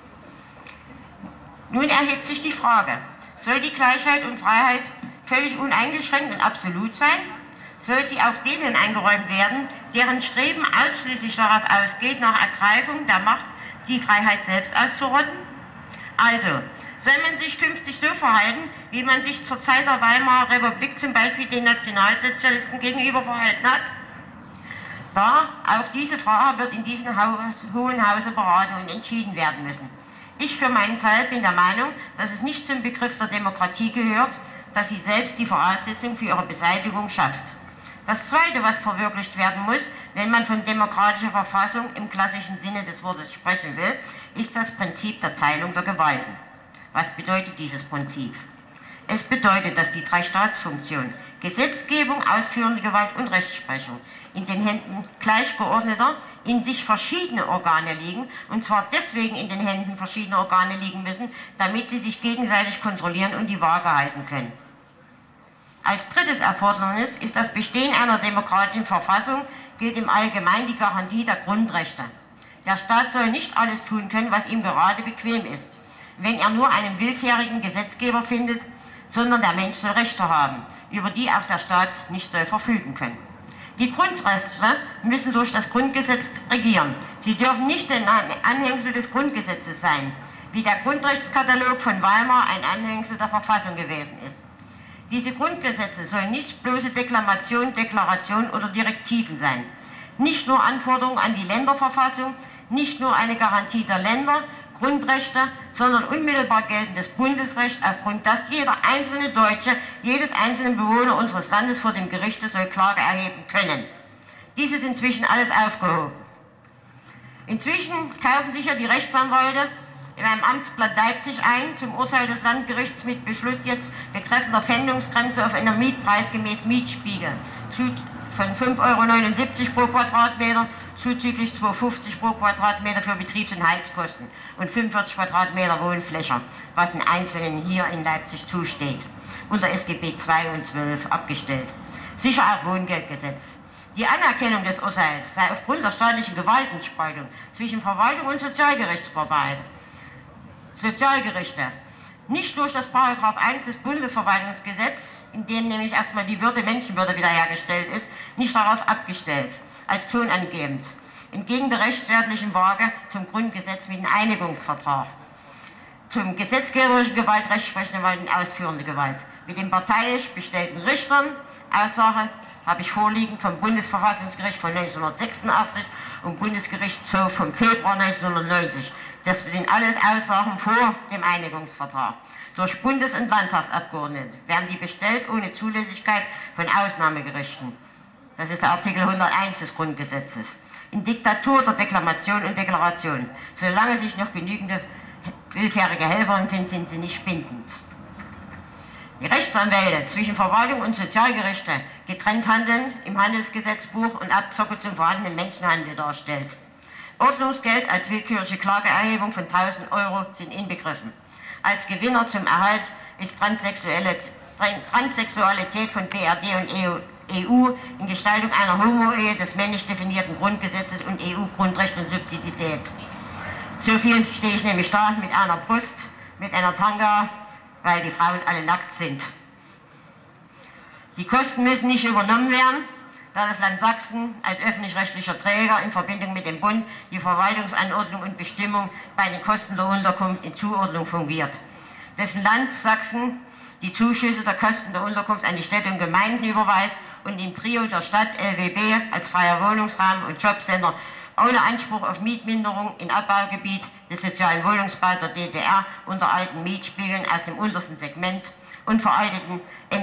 Nun erhebt sich die Frage, soll die Gleichheit und Freiheit völlig uneingeschränkt und absolut sein? Soll sie auch denen eingeräumt werden, deren Streben ausschließlich darauf ausgeht, nach Ergreifung der Macht die Freiheit selbst auszurotten? Also, soll man sich künftig so verhalten, wie man sich zur Zeit der Weimarer Republik zum Beispiel den Nationalsozialisten gegenüber verhalten hat? Da, auch diese Frage wird in diesem Hohen Hause beraten und entschieden werden müssen. Ich für meinen Teil bin der Meinung, dass es nicht zum Begriff der Demokratie gehört, dass sie selbst die Voraussetzung für ihre Beseitigung schafft. Das Zweite, was verwirklicht werden muss, wenn man von demokratischer Verfassung im klassischen Sinne des Wortes sprechen will, ist das Prinzip der Teilung der Gewalten. Was bedeutet dieses Prinzip? Es bedeutet, dass die drei Staatsfunktionen Gesetzgebung, ausführende Gewalt und Rechtsprechung in den Händen gleichgeordneter, in sich verschiedene Organe liegen, und zwar deswegen in den Händen verschiedener Organe liegen müssen, damit sie sich gegenseitig kontrollieren und die Waage halten können. Als drittes Erfordernis ist das Bestehen einer demokratischen Verfassung, gilt im Allgemeinen die Garantie der Grundrechte. Der Staat soll nicht alles tun können, was ihm gerade bequem ist, wenn er nur einen willfährigen Gesetzgeber findet, sondern der Mensch soll Rechte haben, über die auch der Staat nicht soll verfügen können. Die Grundrechte müssen durch das Grundgesetz regieren. Sie dürfen nicht ein Anhängsel des Grundgesetzes sein, wie der Grundrechtskatalog von Weimar ein Anhängsel der Verfassung gewesen ist. Diese Grundgesetze sollen nicht bloße Deklamationen, Deklarationen oder Direktiven sein. Nicht nur Anforderungen an die Länderverfassung, nicht nur eine Garantie der Länder, Grundrechte, sondern unmittelbar geltendes Bundesrecht, aufgrund das jeder einzelne Deutsche, jedes einzelne Bewohner unseres Landes vor dem Gerichte soll Klage erheben können. Dies ist inzwischen alles aufgehoben. Inzwischen kaufen sich ja die Rechtsanwälte in einem Amtsblatt Leipzig ein zum Urteil des Landgerichts mit Beschluss jetzt betreffend der Pfändungsgrenze auf einer Mietpreis gemäß Mietspiegel von 5,79 € pro Quadratmeter zuzüglich 2,50 € pro Quadratmeter für Betriebs- und Heizkosten und 45 Quadratmeter Wohnfläche, was den Einzelnen hier in Leipzig zusteht, unter SGB 2 und 12 abgestellt. Sicher auch Wohngeldgesetz. Die Anerkennung des Urteils sei aufgrund der staatlichen Gewaltenspaltung zwischen Verwaltung und Sozialgerichte nicht durch das § 1 des Bundesverwaltungsgesetzes, in dem nämlich erstmal die Menschenwürde wiederhergestellt ist, nicht darauf abgestellt, als tonangebend, entgegen der rechtsstaatlichen Waage zum Grundgesetz mit dem Einigungsvertrag, zum gesetzgeberischen Gewalt, rechtsprechende Gewalt und ausführende Gewalt, mit den parteiisch bestellten Richtern, Aussage habe ich vorliegend vom Bundesverfassungsgericht von 1986 und Bundesgerichtshof vom Februar 1990. Das sind alles Aussagen vor dem Einigungsvertrag. Durch Bundes- und Landtagsabgeordnete werden die bestellt ohne Zulässigkeit von Ausnahmegerichten. Das ist der Artikel 101 des Grundgesetzes. In Diktatur der Deklamation und Deklaration. Solange sich noch genügende willfährige Helfer finden, sind sie nicht bindend. Die Rechtsanwälte zwischen Verwaltung und Sozialgerichte getrennt handelnd im Handelsgesetzbuch und Abzocke zum vorhandenen Menschenhandel darstellt. Ordnungsgeld als willkürliche Klageerhebung von 1.000 € sind inbegriffen. Als Gewinner zum Erhalt ist Transsexualität von BRD und EU in Gestaltung einer Homo-Ehe des männlich definierten Grundgesetzes und EU-Grundrecht und Subsidiarität. So viel stehe ich nämlich da mit einer Brust, mit einer Tanga, weil die Frauen alle nackt sind. Die Kosten müssen nicht übernommen werden, da das Land Sachsen als öffentlich-rechtlicher Träger in Verbindung mit dem Bund die Verwaltungsanordnung und Bestimmung bei den Kosten der Unterkunft in Zuordnung fungiert. Dessen Land Sachsen die Zuschüsse der Kosten der Unterkunft an die Städte und Gemeinden überweist und im Trio der Stadt LWB als freier Wohnungsraum und Jobcenter ohne Anspruch auf Mietminderung im Abbaugebiet des sozialen Wohnungsbaus der DDR unter alten Mietspiegeln aus dem untersten Segment und veralteten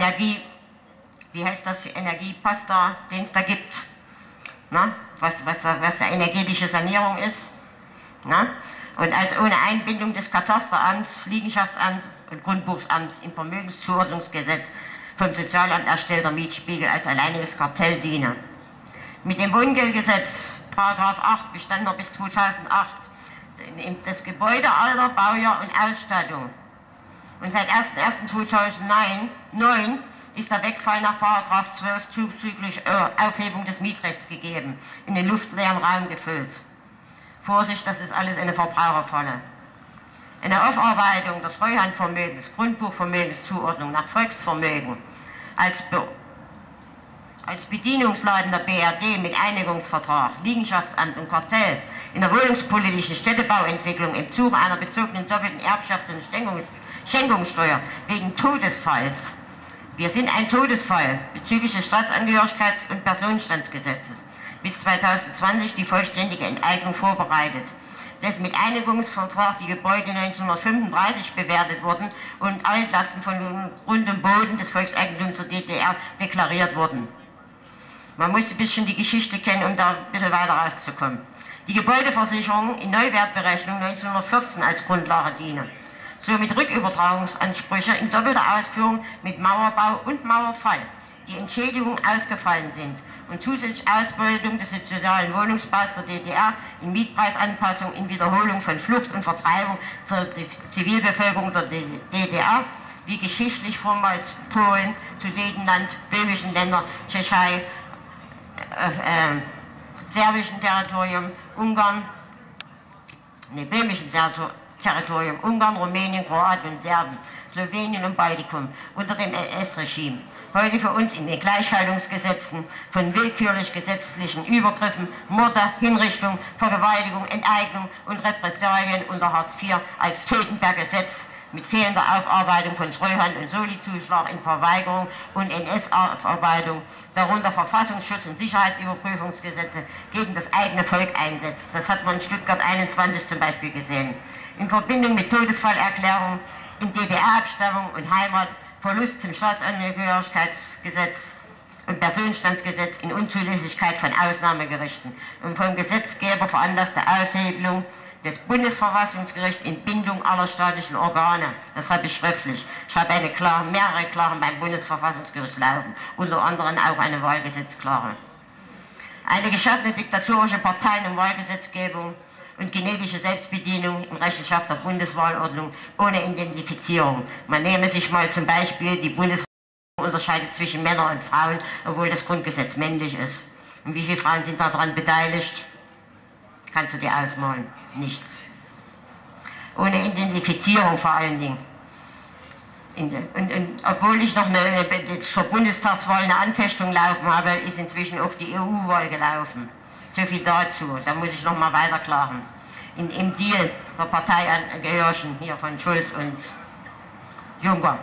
Energiepasta, den es da gibt, na, was energetische Sanierung ist, na, und als ohne Einbindung des Katasteramts, Liegenschaftsamts und Grundbuchsamts im Vermögenszuordnungsgesetz vom Sozialamt erstellter Mietspiegel als alleiniges Kartell diene. Mit dem Wohngeldgesetz § 8 bestand noch bis 2008 das Gebäudealter, Baujahr und Ausstattung. Und seit 1.1.2009 ist der Wegfall nach § 12 zuzüglich Aufhebung des Mietrechts gegeben, in den luftleeren Raum gefüllt. Vorsicht, das ist alles eine Verbraucherfalle. Eine Aufarbeitung der Treuhandvermögens, Grundbuchvermögenszuordnung nach Volksvermögen als Bedienungsladen der BRD mit Einigungsvertrag, Liegenschaftsamt und Kartell in der wohnungspolitischen Städtebauentwicklung im Zuge einer bezogenen doppelten Erbschaft und Schenkungssteuer wegen Todesfalls. Wir sind ein Todesfall bezüglich des Staatsangehörigkeits- und Personenstandsgesetzes. Bis 2020 die vollständige Enteignung vorbereitet. Dessen mit Einigungsvertrag die Gebäude 1935 bewertet wurden und Altlasten von Grund und Boden des Volkseigentums der DDR deklariert wurden. Man muss ein bisschen die Geschichte kennen, um da ein bisschen weiter rauszukommen. Die Gebäudeversicherung in Neuwertberechnung 1914 als Grundlage diene. Somit Rückübertragungsansprüche in doppelter Ausführung mit Mauerbau und Mauerfall, die Entschädigungen ausgefallen sind und zusätzlich Ausbeutung des sozialen Wohnungsbaus der DDR in Mietpreisanpassung in Wiederholung von Flucht und Vertreibung zur Zivilbevölkerung der DDR, wie geschichtlich vormals Polen, Sudetenland, böhmischen Länder, Tschechei, serbischen Territorium, böhmischen Territorium, Ungarn, Rumänien, Kroatien und Serbien, Slowenien und Baltikum unter dem NS-Regime. Heute für uns in den Gleichschaltungsgesetzen von willkürlich gesetzlichen Übergriffen, Morde, Hinrichtung, Vergewaltigung, Enteignung und Repressalien unter Hartz IV als Totenberg-Gesetz mit fehlender Aufarbeitung von Treuhand und Soli-Zuschlag in Verweigerung und NS-Aufarbeitung, darunter Verfassungsschutz- und Sicherheitsüberprüfungsgesetze gegen das eigene Volk einsetzt. Das hat man in Stuttgart 21 zum Beispiel gesehen. In Verbindung mit Todesfallerklärung in DDR-Abstammung und Heimat, Verlust zum Staatsangehörigkeitsgesetz und Personenstandsgesetz in Unzulässigkeit von Ausnahmegerichten und vom Gesetzgeber veranlasste Aushebelung des Bundesverfassungsgerichts in Bindung aller staatlichen Organe. Das habe ich schriftlich. Ich habe mehrere Klagen beim Bundesverfassungsgericht laufen, unter anderem auch eine Wahlgesetzklage. Eine geschaffene diktatorische Parteien- und Wahlgesetzgebung und genetische Selbstbedienung in Rechenschaft der Bundeswahlordnung ohne Identifizierung. Man nehme sich mal zum Beispiel, die Bundesregierung unterscheidet zwischen Männern und Frauen, obwohl das Grundgesetz männlich ist. Und wie viele Frauen sind daran beteiligt? Kannst du dir ausmalen? Nichts. Ohne Identifizierung vor allen Dingen. Und obwohl ich noch zur Bundestagswahl eine Anfechtung laufen habe, ist inzwischen auch die EU-Wahl gelaufen. So viel dazu, da muss ich noch mal weiterklagen. Im Deal der Parteiangehörigen hier von Schulz und Juncker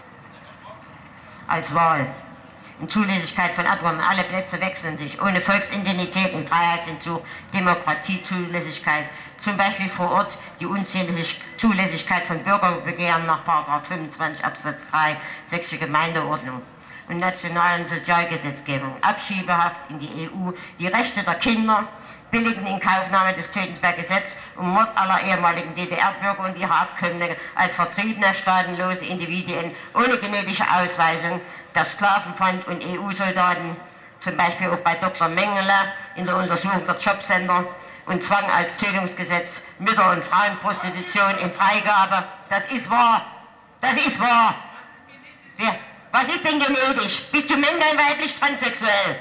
als Wahl. In Zulässigkeit von Abgeordneten, alle Plätze wechseln sich, ohne Volksidentität, in Freiheitsentzug, Demokratiezulässigkeit, zum Beispiel vor Ort die Unzulässigkeit von Bürgerbegehren nach § 25 Absatz 3 Sächsische Gemeindeordnung und nationalen Sozialgesetzgebung, Abschiebehaft in die EU, die Rechte der Kinder, billigen Inkaufnahme des Tötensberg-Gesetzes und Mord aller ehemaligen DDR-Bürger und ihrer Abkömmlinge als vertriebene, staatenlose Individuen ohne genetische Ausweisung, der Sklavenfand und EU-Soldaten, zum Beispiel auch bei Dr. Mengele in der Untersuchung der Jobcenter, und Zwang als Tötungsgesetz, Mütter- und Frauenprostitution in Freigabe. Das ist wahr. Das ist wahr. Was ist denn genetisch? Bist du männlein, weiblich, transsexuell?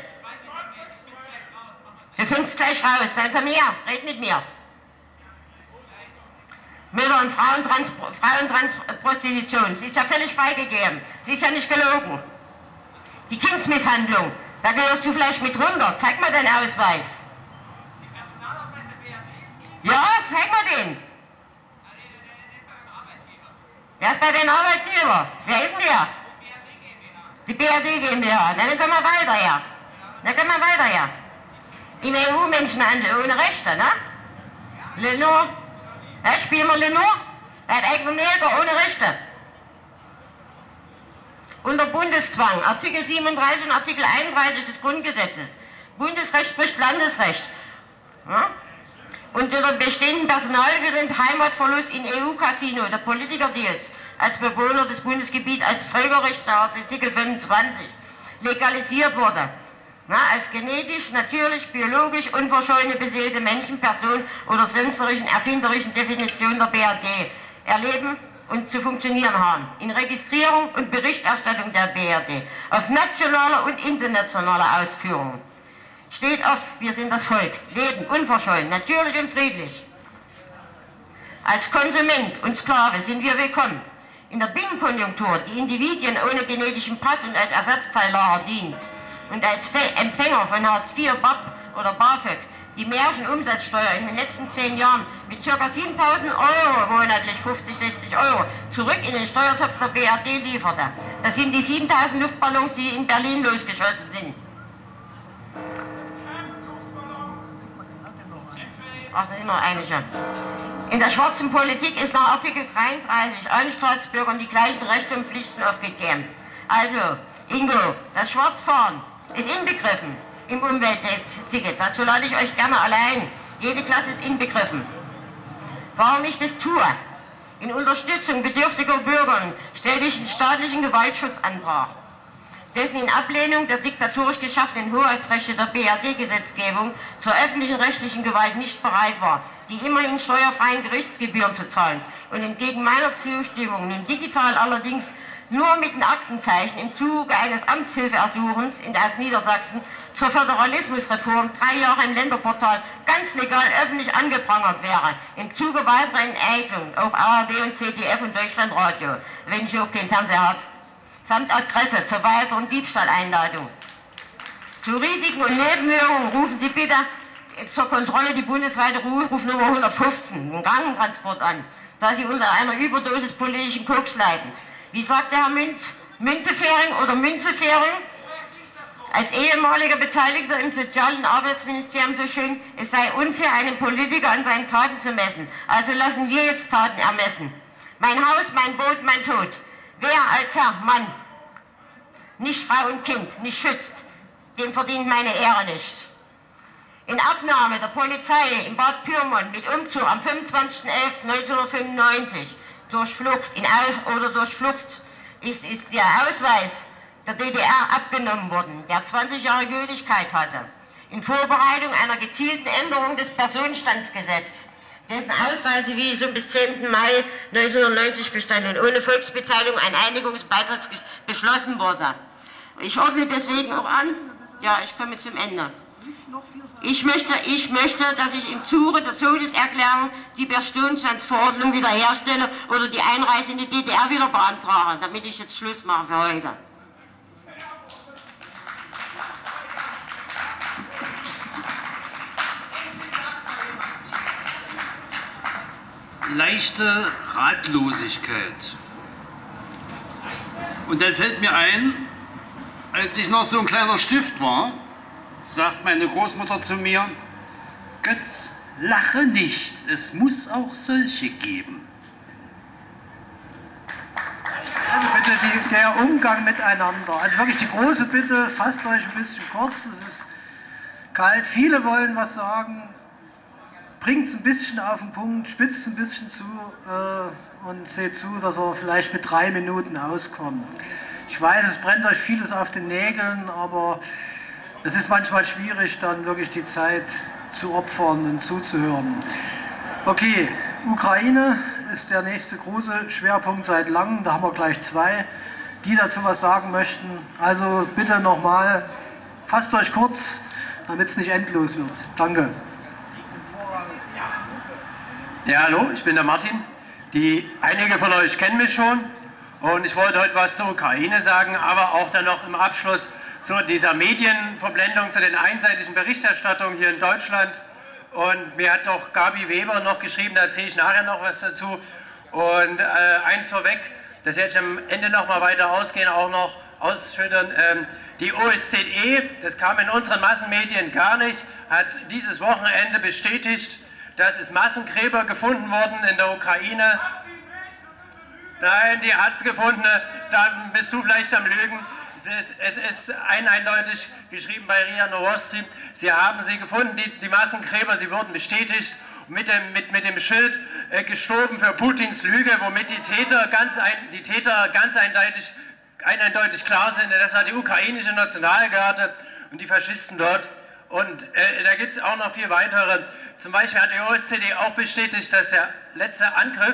Du findest gleich raus. Dann komm her, red mit mir. Mütter- und Frauenprostitution, sie ist ja völlig freigegeben. Sie ist ja nicht gelogen. Die Kindsmisshandlung, da gehörst du vielleicht mit runter. Zeig mal deinen Ausweis. Ja, zeig mal den. Der ist bei deinem Arbeitgeber. Wer ist denn der? Die BRD GmbH. Na, dann können wir weiter, ja. Dann können wir weiter, ja. Im EU-Menschenhandel ohne Rechte, ne? Lenore. Ja, spielen wir Lenore? Er hat eigene Neger ohne Rechte. Unter Bundeszwang, Artikel 37 und Artikel 31 des Grundgesetzes. Bundesrecht spricht Landesrecht. Ja? Unter dem bestehenden Personalgewinn, Heimatverlust in EU-Casino der Politiker-Deals als Bewohner des Bundesgebiets als Völkerrecht nach Artikel 25 legalisiert wurde. Na, als genetisch, natürlich, biologisch unverschollene beseelte Menschen, Person oder sonstigen erfinderischen Definition der BRD erleben und zu funktionieren haben. In Registrierung und Berichterstattung der BRD auf nationaler und internationaler Ausführung steht auf, wir sind das Volk, leben unverschollen, natürlich und friedlich. Als Konsument und Sklave sind wir willkommen. In der Binnenkonjunktur, die Individuen ohne genetischen Pass und als Ersatzteillager dient und als Empfänger von Hartz IV, BAP oder BAföG die Märchenumsatzsteuer in den letzten 10 Jahren mit ca. 7.000 € monatlich, 50, 60 € zurück in den Steuertopf der BRD lieferte. Das sind die 7.000 Luftballons, die in Berlin losgeschossen sind. Ach, das ist noch eine schon. In der schwarzen Politik ist nach Artikel 33 allen Staatsbürgern die gleichen Rechte und Pflichten aufgegeben. Also, Ingo, das Schwarzfahren ist inbegriffen im Umweltticket. Dazu lade ich euch gerne allein. Jede Klasse ist inbegriffen. Warum ich das tue? In Unterstützung bedürftiger Bürger stelle ich einen staatlichen Gewaltschutzantrag, dessen in Ablehnung der diktatorisch geschaffenen Hoheitsrechte der BRD-Gesetzgebung zur öffentlichen rechtlichen Gewalt nicht bereit war, die immerhin steuerfreien Gerichtsgebühren zu zahlen und entgegen meiner Zustimmung nun digital allerdings nur mit dem Aktenzeichen im Zuge eines Amtshilfeersuchens aus Niedersachsen zur Föderalismusreform 3 Jahre im Länderportal ganz legal öffentlich angeprangert wäre, im Zuge weiterer Enteignung, auch ARD und ZDF und Deutschlandradio, wenn ich auch keinen Fernseher habe, samt Adresse zur weiteren Diebstahleinladung. Zu Risiken und Nebenwirkungen rufen Sie bitte zur Kontrolle die bundesweite Rufnummer 115, den Krankentransport an, da Sie unter einer Überdosis politischen Koks leiden. Wie sagt der Herr Müntefering oder Münzefering als ehemaliger Beteiligter im Sozial- und Arbeitsministerium so schön, es sei unfair, einen Politiker an seinen Taten zu messen. Also lassen wir jetzt Taten ermessen. Mein Haus, mein Boot, mein Tod. Wer als Herr, Mann, nicht Frau und Kind, nicht schützt, dem verdient meine Ehre nicht. In Abnahme der Polizei im Bad Pyrmont mit Umzug am 25.11.1995 durch Flucht durch Flucht ist der Ausweis der DDR abgenommen worden, der 20 Jahre Gültigkeit hatte, in Vorbereitung einer gezielten Änderung des Personenstandsgesetzes, dessen Ausreisevisum bis 10. Mai 1990 bestand und ohne Volksbeteiligung ein Einigungsbeitritt beschlossen wurde. Ich ordne deswegen auch an, ja, ich komme zum Ende. Ich möchte, dass ich im Zuge der Todeserklärung die Personenstandsverordnung wiederherstelle oder die Einreise in die DDR wieder beantrage, damit ich jetzt Schluss mache für heute. Leichte Ratlosigkeit. Und dann fällt mir ein, als ich noch so ein kleiner Stift war, sagt meine Großmutter zu mir, Götz, lache nicht, es muss auch solche geben. Also bitte der Umgang miteinander. Also wirklich die große Bitte, fasst euch ein bisschen kurz. Es ist kalt. Viele wollen was sagen. Bringt es ein bisschen auf den Punkt, spitzt ein bisschen zu und seht zu, dass er vielleicht mit 3 Minuten auskommt. Ich weiß, es brennt euch vieles auf den Nägeln, aber es ist manchmal schwierig, dann wirklich die Zeit zu opfern und zuzuhören. Okay, Ukraine ist der nächste große Schwerpunkt seit langem. Da haben wir gleich 2, die dazu was sagen möchten. Also bitte nochmal, fasst euch kurz, damit es nicht endlos wird. Danke. Ja, hallo, ich bin der Martin. Einige von euch kennen mich schon und ich wollte heute was zur Ukraine sagen, aber auch dann noch im Abschluss zu dieser Medienverblendung, zu den einseitigen Berichterstattungen hier in Deutschland. Und mir hat doch Gabi Weber noch geschrieben, da erzähle ich nachher noch was dazu. Und eins vorweg, das werde ich am Ende noch mal weiter ausgehen, auch noch ausschüttern. Die OSZE, das kam in unseren Massenmedien gar nicht, hat dieses Wochenende bestätigt, dass es Massengräber gefunden wurden in der Ukraine. Nein, die hat es gefunden, dann bist du vielleicht am Lügen. Es ist eindeutig geschrieben bei RIA Novosti. Sie haben sie gefunden, die Massengräber, sie wurden bestätigt. Mit dem Schild gestorben für Putins Lüge, womit die Täter ganz eindeutig klar sind. Das war die ukrainische Nationalgarde und die Faschisten dort. Und da gibt es auch noch 4 weitere. Zum Beispiel hat die OSZE auch bestätigt, dass der letzte Angriff,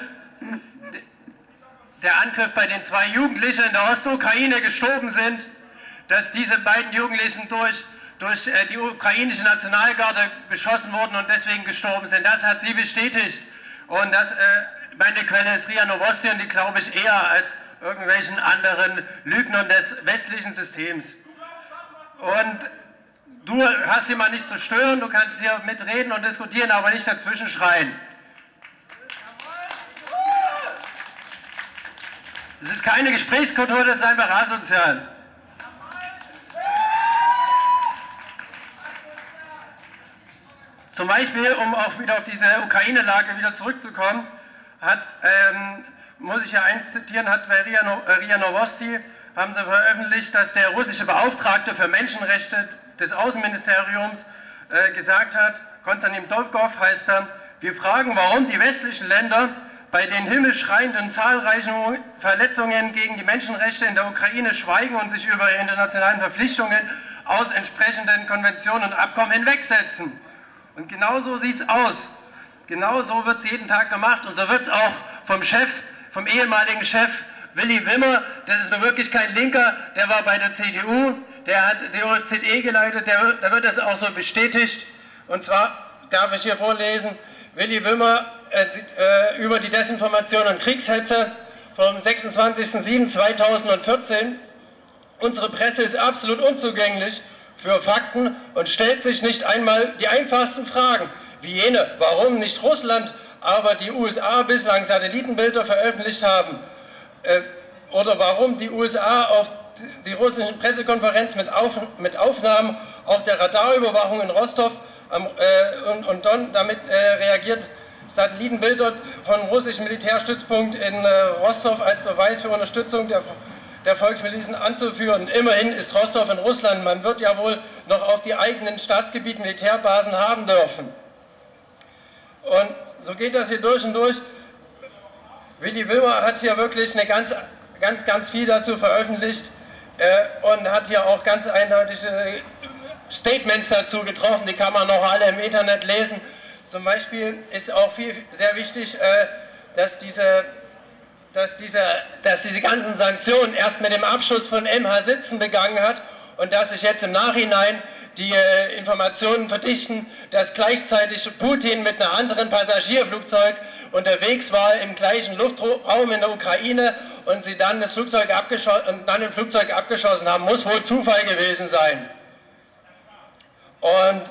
bei den 2 Jugendlichen in der Ostukraine gestorben sind, dass diese beiden Jugendlichen durch die ukrainische Nationalgarde beschossen wurden und deswegen gestorben sind. Das hat sie bestätigt. Und meine Quelle ist RIA Novosti und die glaube ich eher als irgendwelchen anderen Lügnern des westlichen Systems. Und du hast hier mal nicht zu stören, du kannst hier mitreden und diskutieren, aber nicht dazwischen schreien. Das ist keine Gesprächskultur, das ist einfach asozial. Zum Beispiel, um auch wieder auf diese Ukraine-Lage wieder zurückzukommen, muss ich ja eins zitieren, hat bei RIA Novosti, haben sie veröffentlicht, dass der russische Beauftragte für Menschenrechte des Außenministeriums gesagt hat, Konstantin Dovkov heißt er, wir fragen, warum die westlichen Länder bei den himmelschreienden zahlreichen Verletzungen gegen die Menschenrechte in der Ukraine schweigen und sich über ihre internationalen Verpflichtungen aus entsprechenden Konventionen und Abkommen hinwegsetzen. Und genau so sieht es aus. Genau so wird es jeden Tag gemacht und so wird es auch vom ehemaligen Chef Willy Wimmer, das ist nun wirklich kein Linker, der war bei der CDU, der hat die OSZE geleitet, da wird das auch so bestätigt. Und zwar darf ich hier vorlesen, Willy Wimmer über die Desinformation und Kriegshetze vom 26.07.2014. Unsere Presse ist absolut unzugänglich für Fakten und stellt sich nicht einmal die einfachsten Fragen, wie jene, warum nicht Russland, aber die USA bislang Satellitenbilder veröffentlicht haben, oder warum die USA auf die russische Pressekonferenz mit Aufnahmen auch der Radarüberwachung in Rostov und dann damit reagiert, Satellitenbilder von russischen Militärstützpunkt in Rostov als Beweis für Unterstützung der Volksmilizen anzuführen. Immerhin ist Rostov in Russland, man wird ja wohl noch auf die eigenen Staatsgebieten Militärbasen haben dürfen. Und so geht das hier durch und durch. Willy Wimmer hat hier wirklich ganz viel dazu veröffentlicht und hat hier auch ganz eindeutige Statements dazu getroffen, die kann man noch alle im Internet lesen. Zum Beispiel ist auch sehr wichtig, dass diese ganzen Sanktionen erst mit dem Abschuss von MH17 begangen hat und dass sich jetzt im Nachhinein die Informationen verdichten, dass gleichzeitig Putin mit einem anderen Passagierflugzeug unterwegs war im gleichen Luftraum in der Ukraine und sie dann das Flugzeug abgeschossen haben. Muss wohl Zufall gewesen sein. Und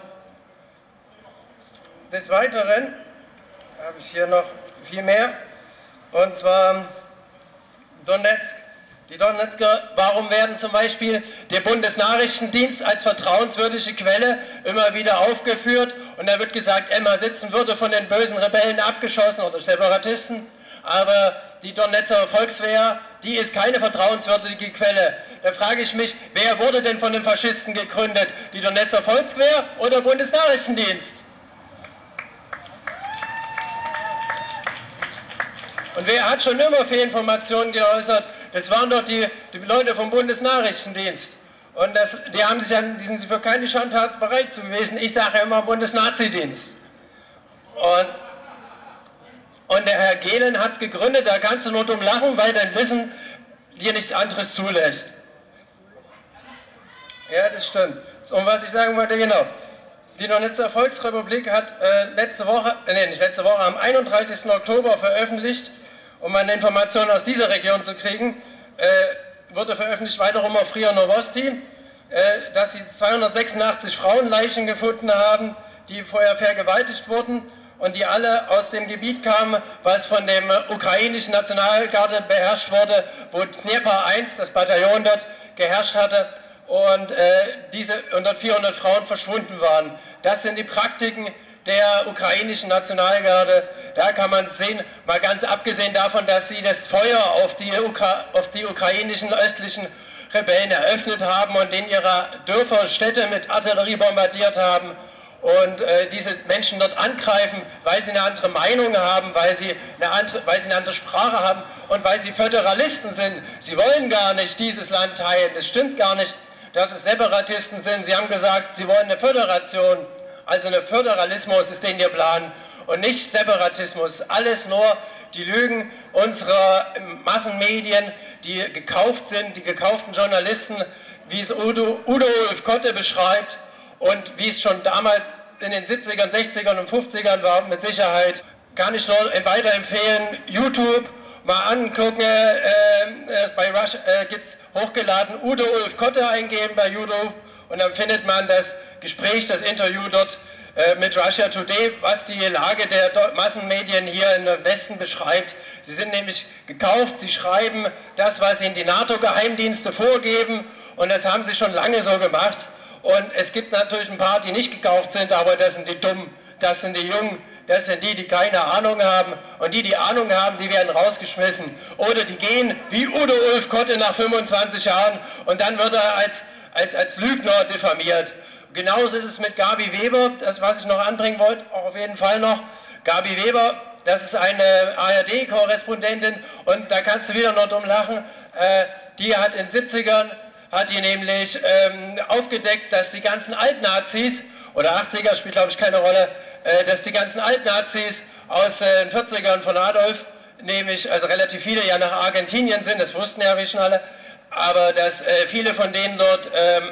des Weiteren habe ich hier noch viel mehr, und zwar Donetsk. Die Donetsker, warum werden zum Beispiel der Bundesnachrichtendienst als vertrauenswürdige Quelle immer wieder aufgeführt und da wird gesagt, MH17 würde von den bösen Rebellen abgeschossen oder Separatisten, aber die Donetzer Volkswehr, die ist keine vertrauenswürdige Quelle. Da frage ich mich, wer wurde denn von den Faschisten gegründet? Die Donetzer Volkswehr oder Bundesnachrichtendienst? Und wer hat schon immer Fehlinformationen geäußert? Das waren doch die Leute vom Bundesnachrichtendienst. Und die sind für keine Schandtat bereit gewesen. Ich sage immer Bundesnazidienst. Und der Herr Gehlen hat es gegründet, da kannst du nur dumm lachen, weil dein Wissen dir nichts anderes zulässt. Ja, das stimmt. Und was ich sagen wollte, genau. Die Donetzer Volksrepublik hat am 31. Oktober veröffentlicht, um eine Information aus dieser Region zu kriegen, wurde veröffentlicht weiterum auf RIA Novosti, dass sie 286 Frauenleichen gefunden haben, die vorher vergewaltigt wurden und die alle aus dem Gebiet kamen, was von dem ukrainischen Nationalgarde beherrscht wurde, wo Dnepr 1, das Bataillon dort, geherrscht hatte und dort 400 Frauen verschwunden waren. Das sind die Praktiken der ukrainischen Nationalgarde. Da kann man es sehen, mal ganz abgesehen davon, dass sie das Feuer auf die ukrainischen östlichen Rebellen eröffnet haben und in ihrer Dörfer und Städte mit Artillerie bombardiert haben und diese Menschen dort angreifen, weil sie eine andere Meinung haben, weil sie eine andere Sprache haben und weil sie Föderalisten sind. Sie wollen gar nicht dieses Land teilen. Das stimmt gar nicht, dass es Separatisten sind. Sie haben gesagt, sie wollen eine Föderation. Also ein Föderalismus ist den ihr Plan und nicht Separatismus. Alles nur die Lügen unserer Massenmedien, die gekauft sind, die gekauften Journalisten, wie es Udo Ulf Kotte beschreibt und wie es schon damals in den 70ern, 60ern und 50ern war, mit Sicherheit. Kann ich nur weiterempfehlen, YouTube mal angucken, bei Rush gibt es hochgeladen, Udo Ulf Kotte eingeben bei YouTube. Und dann findet man das Gespräch, das Interview dort mit Russia Today, was die Lage der Massenmedien hier im Westen beschreibt. Sie sind nämlich gekauft, sie schreiben das, was ihnen die NATO-Geheimdienste vorgeben und das haben sie schon lange so gemacht. Und es gibt natürlich ein paar, die nicht gekauft sind, aber das sind die Dummen, das sind die Jungen, das sind die keine Ahnung haben. Und die Ahnung haben, die werden rausgeschmissen. Oder die gehen wie Udo Ulf Kotte nach 25 Jahren und dann wird er als Lügner diffamiert. Genauso ist es mit Gabi Weber, das was ich noch anbringen wollte, auch auf jeden Fall noch. Gabi Weber, das ist eine ARD-Korrespondentin und da kannst du wieder nur dumm lachen. Die hat in den 70ern, hat die nämlich aufgedeckt, dass die ganzen Altnazis, oder 80er spielt glaube ich keine Rolle, dass die ganzen Altnazis aus den 40ern von Adolf, nämlich, also relativ viele ja nach Argentinien sind, das wussten ja wie schon alle, aber dass viele von denen dort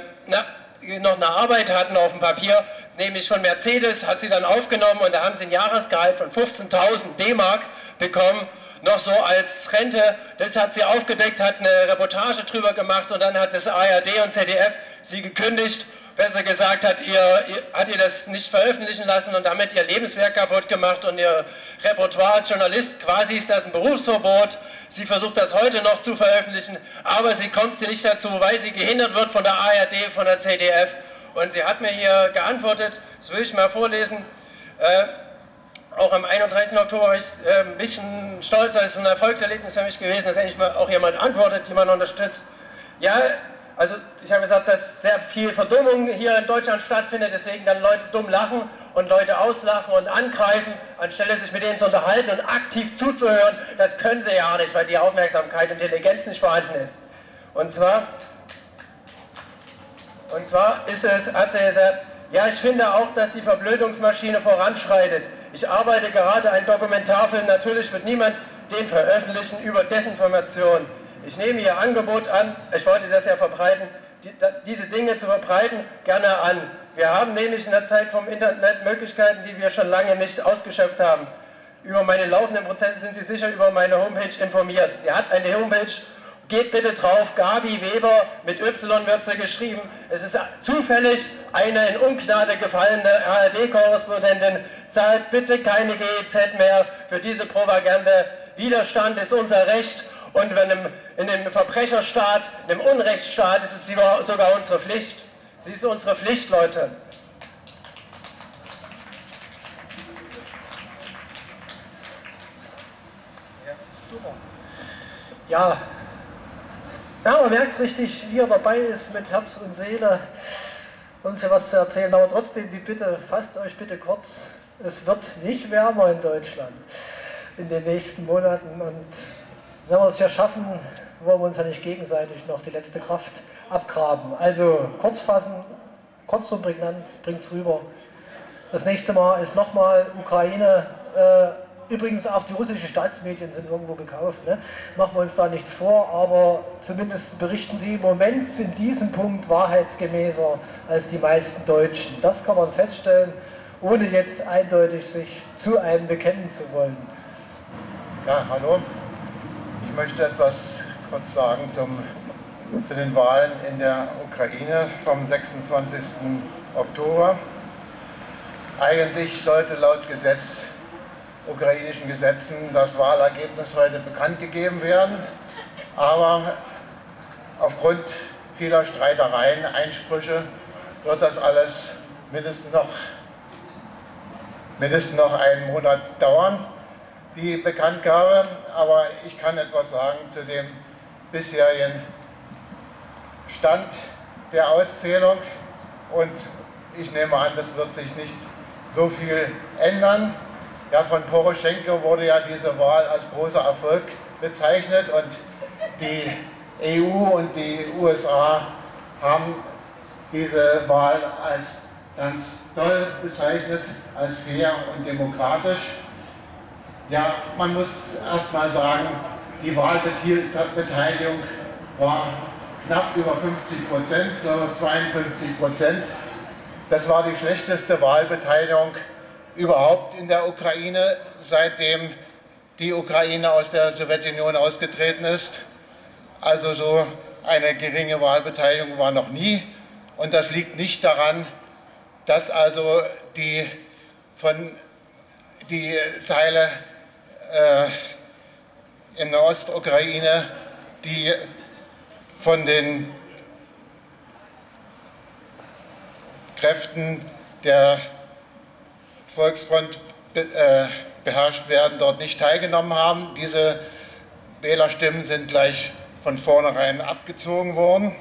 noch eine Arbeit hatten auf dem Papier, nämlich von Mercedes hat sie dann aufgenommen und da haben sie ein Jahresgehalt von 15.000 D-Mark bekommen, noch so als Rente. Das hat sie aufgedeckt, hat eine Reportage drüber gemacht und dann hat das ARD und ZDF sie gekündigt. Besser gesagt, hat ihr das nicht veröffentlichen lassen und damit ihr Lebenswerk kaputt gemacht und ihr Repertoire als Journalist, quasi ist das ein Berufsverbot. Sie versucht das heute noch zu veröffentlichen, aber sie kommt nicht dazu, weil sie gehindert wird von der ARD, von der ZDF. Und sie hat mir hier geantwortet, das will ich mal vorlesen. Auch am 31. Oktober war ich ein bisschen stolz, weil es ein Erfolgserlebnis für mich gewesen, dass endlich mal auch jemand antwortet, jemand unterstützt. Ja, also ich habe gesagt, dass sehr viel Verdummung hier in Deutschland stattfindet, deswegen dann Leute dumm lachen und Leute auslachen und angreifen, anstelle sich mit denen zu unterhalten und aktiv zuzuhören. Das können sie ja nicht, weil die Aufmerksamkeit und Intelligenz nicht vorhanden ist. Und zwar hat sie gesagt, ja, ich finde auch, dass die Verblödungsmaschine voranschreitet. Ich arbeite gerade einen Dokumentarfilm, natürlich wird niemand den veröffentlichen über Desinformation. Ich nehme Ihr Angebot an, ich wollte das ja verbreiten, diese Dinge zu verbreiten, gerne an. Wir haben nämlich in der Zeit vom Internet Möglichkeiten, die wir schon lange nicht ausgeschöpft haben. Über meine laufenden Prozesse sind Sie sicher über meine Homepage informiert. Sie hat eine Homepage, geht bitte drauf, Gabi Weber, mit Y wird sie geschrieben. Es ist zufällig eine in Ungnade gefallene ARD-Korrespondentin, zahlt bitte keine GEZ mehr für diese Propaganda. Widerstand ist unser Recht. Und in einem Verbrecherstaat, in einem Unrechtsstaat ist es sogar unsere Pflicht. Sie ist unsere Pflicht, Leute. Ja, super. Ja, man merkt es richtig, wie er dabei ist, mit Herz und Seele uns hier was zu erzählen. Aber trotzdem die Bitte, fasst euch bitte kurz. Es wird nicht wärmer in Deutschland in den nächsten Monaten. Und wenn wir es ja schaffen, wollen wir uns ja nicht gegenseitig noch die letzte Kraft abgraben. Also kurz fassen, kurz und prägnant, bringt's rüber. Das nächste Mal ist nochmal Ukraine. Übrigens auch die russischen Staatsmedien sind irgendwo gekauft. Ne? Machen wir uns da nichts vor, aber zumindest berichten sie im Moment in diesem Punkt wahrheitsgemäßer als die meisten Deutschen. Das kann man feststellen, ohne jetzt eindeutig sich zu einem bekennen zu wollen. Ja, hallo. Ich möchte etwas kurz sagen zu den Wahlen in der Ukraine vom 26. Oktober. Eigentlich sollte laut Gesetz, ukrainischen Gesetzen, das Wahlergebnis heute bekannt gegeben werden, aber aufgrund vieler Streitereien, Einsprüche wird das alles mindestens noch einen Monat dauern, die Bekanntgabe. Aber ich kann etwas sagen zu dem bisherigen Stand der Auszählung und ich nehme an, das wird sich nicht so viel ändern. Ja, von Poroschenko wurde ja diese Wahl als großer Erfolg bezeichnet und die EU und die USA haben diese Wahl als ganz toll bezeichnet, als fair und demokratisch. Ja, man muss erst mal sagen, die Wahlbeteiligung war knapp über 50%, glaube 52%. Das war die schlechteste Wahlbeteiligung überhaupt in der Ukraine, seitdem die Ukraine aus der Sowjetunion ausgetreten ist. Also so eine geringe Wahlbeteiligung war noch nie. Und das liegt nicht daran, dass also die Teile in der Ostukraine, die von den Kräften der Volksfront beherrscht werden, dort nicht teilgenommen haben. Diese Wählerstimmen sind gleich von vornherein abgezogen worden.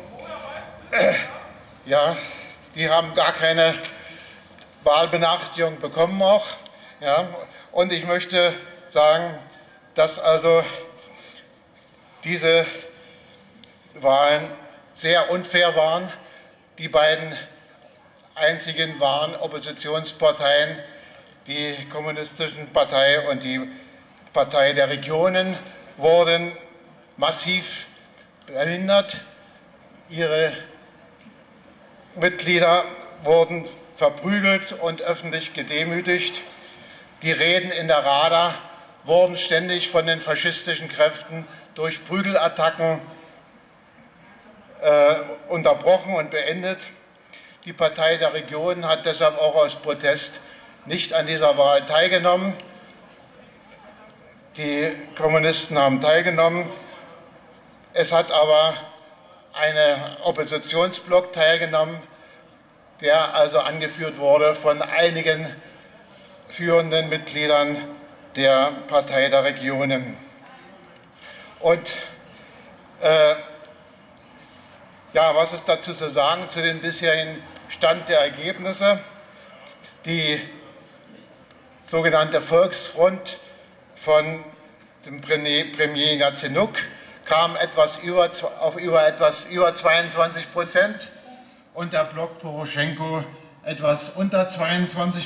Ja, die haben gar keine Wahlbenachrichtigung bekommen auch. Ja. Und ich möchte sagen, dass also diese Wahlen sehr unfair waren. Die beiden einzigen wahren Oppositionsparteien, die Kommunistische Partei und die Partei der Regionen, wurden massiv behindert. Ihre Mitglieder wurden verprügelt und öffentlich gedemütigt. Die Reden in der Rada wurden ständig von den faschistischen Kräften durch Prügelattacken unterbrochen und beendet. Die Partei der Regionen hat deshalb auch aus Protest nicht an dieser Wahl teilgenommen. Die Kommunisten haben teilgenommen. Es hat aber ein Oppositionsblock teilgenommen, der also angeführt wurde von einigen führenden Mitgliedern der Partei der Regionen. Und ja, was ist dazu zu sagen zu dem bisherigen Stand der Ergebnisse? Die sogenannte Volksfront von dem Premier Jazenuk kam auf etwas über 22% und der Block Poroschenko etwas unter 22%.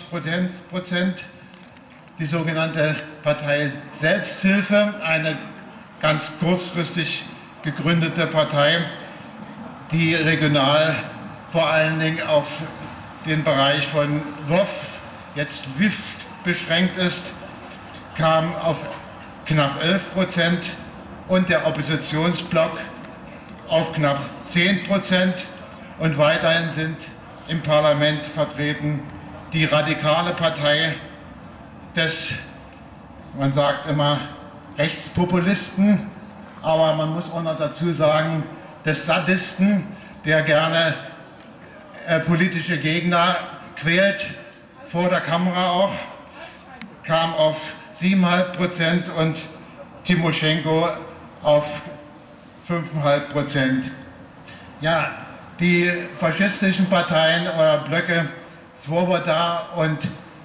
Die sogenannte Partei Selbsthilfe, eine ganz kurzfristig gegründete Partei, die regional vor allen Dingen auf den Bereich von Lwów, jetzt Lviv, beschränkt ist, kam auf knapp 11% und der Oppositionsblock auf knapp 10%. Und weiterhin sind im Parlament vertreten die radikale Partei des, man sagt immer, Rechtspopulisten, aber man muss auch noch dazu sagen, des Sadisten, der gerne politische Gegner quält, vor der Kamera auch, kam auf 7,5% und Timoschenko auf 5,5%. Ja, die faschistischen Parteien oder Blöcke, Swoboda und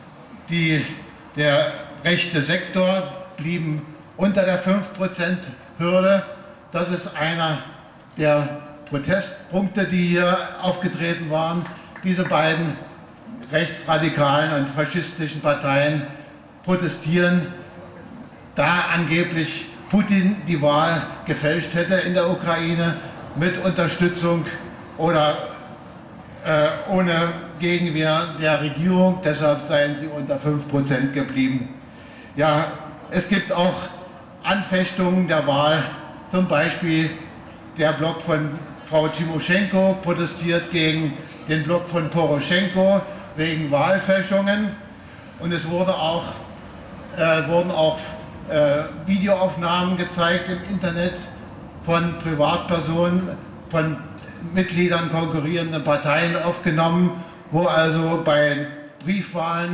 der rechte Sektor blieben unter der 5%-Hürde. Das ist einer der Protestpunkte, die hier aufgetreten waren. Diese beiden rechtsradikalen und faschistischen Parteien protestieren, da angeblich Putin die Wahl gefälscht hätte in der Ukraine mit Unterstützung oder ohne Gegenwehr der Regierung. Deshalb seien sie unter 5% geblieben. Ja, es gibt auch Anfechtungen der Wahl, zum Beispiel der Block von Frau Timoschenko protestiert gegen den Block von Poroschenko wegen Wahlfälschungen, und es wurden auch Videoaufnahmen gezeigt im Internet von Privatpersonen, von Mitgliedern konkurrierender Parteien aufgenommen, wo also bei Briefwahlen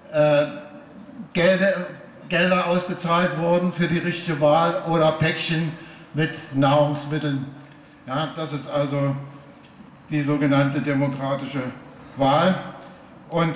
Gelder ausgezahlt wurden für die richtige Wahl oder Päckchen mit Nahrungsmitteln. Ja, das ist also die sogenannte demokratische Wahl. Und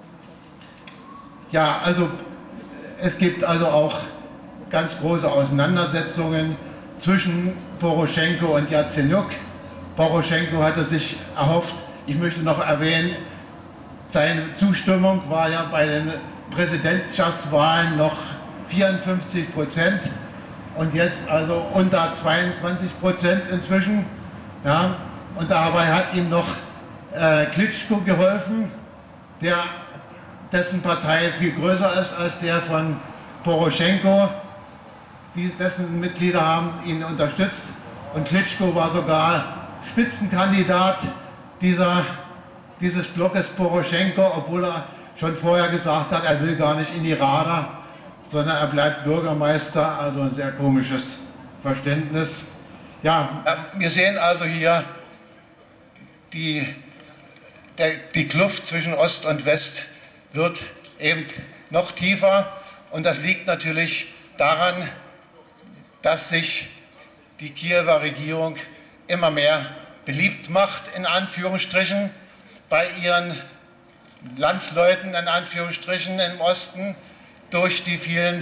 ja, also es gibt also auch ganz große Auseinandersetzungen zwischen Poroschenko und Jazenjuk. Poroschenko hatte sich erhofft, ich möchte noch erwähnen, seine Zustimmung war ja bei den Präsidentschaftswahlen noch 54% und jetzt also unter 22% inzwischen. Ja, und dabei hat ihm noch Klitschko geholfen, dessen Partei viel größer ist als der von Poroschenko. Dessen Mitglieder haben ihn unterstützt, und Klitschko war sogar Spitzenkandidat dieses Blockes Poroschenko, obwohl er schon vorher gesagt hat, er will gar nicht in die Rada, sondern er bleibt Bürgermeister. Also ein sehr komisches Verständnis. Ja, wir sehen also hier die Kluft zwischen Ost und West wird eben noch tiefer, und das liegt natürlich daran, dass sich die Kiewer Regierung immer mehr beliebt macht, in Anführungsstrichen, bei ihren Landsleuten, in Anführungsstrichen, im Osten, durch die vielen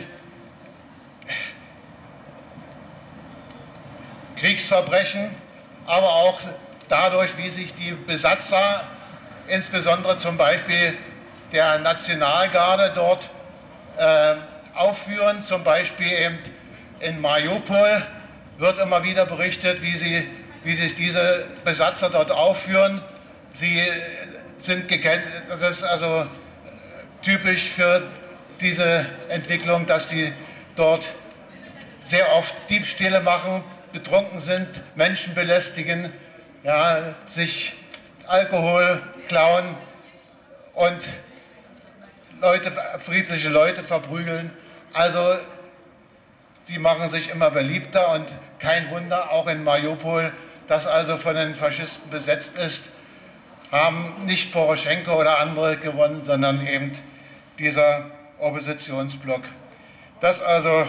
Kriegsverbrechen, aber auch dadurch, wie sich die Besatzer, insbesondere zum Beispiel der Nationalgarde, dort aufführen. Zum Beispiel eben in Mariupol wird immer wieder berichtet, wie sich diese Besatzer dort aufführen. Sie sind das ist also typisch für diese Entwicklung, dass sie dort sehr oft Diebstähle machen, betrunken sind, Menschen belästigen, ja, sich Alkohol klauen und friedliche Leute verprügeln. Also sie machen sich immer beliebter, und kein Wunder, auch in Mariupol, das also von den Faschisten besetzt ist, haben nicht Poroschenko oder andere gewonnen, sondern eben dieser Oppositionsblock. Das also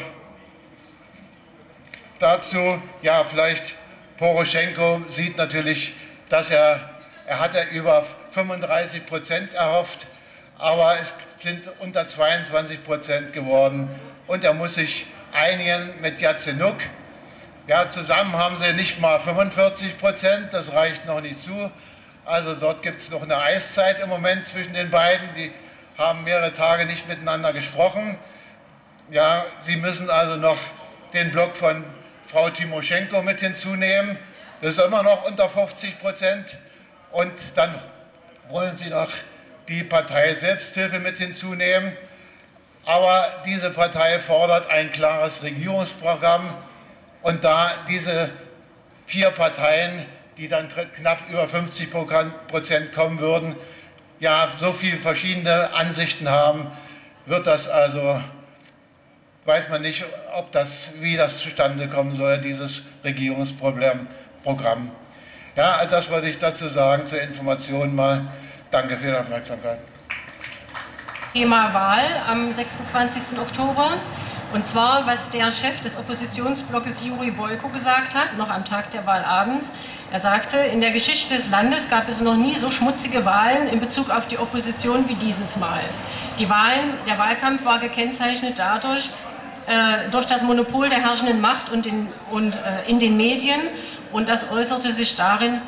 dazu, ja, vielleicht Poroschenko sieht natürlich, dass er hatte über 35% erhofft, aber es sind unter 22% geworden, und er muss sich einigen mit Jazenjuk. Ja, zusammen haben sie nicht mal 45%, das reicht noch nicht zu. Also dort gibt es noch eine Eiszeit im Moment zwischen den beiden, die haben mehrere Tage nicht miteinander gesprochen. Ja, sie müssen also noch den Block von Frau Timoschenko mit hinzunehmen, das ist immer noch unter 50%, und dann wollen sie noch die Partei Selbsthilfe mit hinzunehmen. Aber diese Partei fordert ein klares Regierungsprogramm, und da diese 4 Parteien, die dann knapp über 50% kommen würden, ja, so viele verschiedene Ansichten haben, wird das also, weiß man nicht, wie das zustande kommen soll, dieses Regierungsprogramm. Ja, das wollte ich dazu sagen, zur Information mal. Danke für die Aufmerksamkeit. Thema Wahl am 26. Oktober. Und zwar, was der Chef des Oppositionsblocks Juri Boyko gesagt hat, noch am Tag der Wahl abends. Er sagte, in der Geschichte des Landes gab es noch nie so schmutzige Wahlen in Bezug auf die Opposition wie dieses Mal. Der Wahlkampf war gekennzeichnet dadurch, durch das Monopol der herrschenden Macht und in den Medien. Und das äußerte sich darin,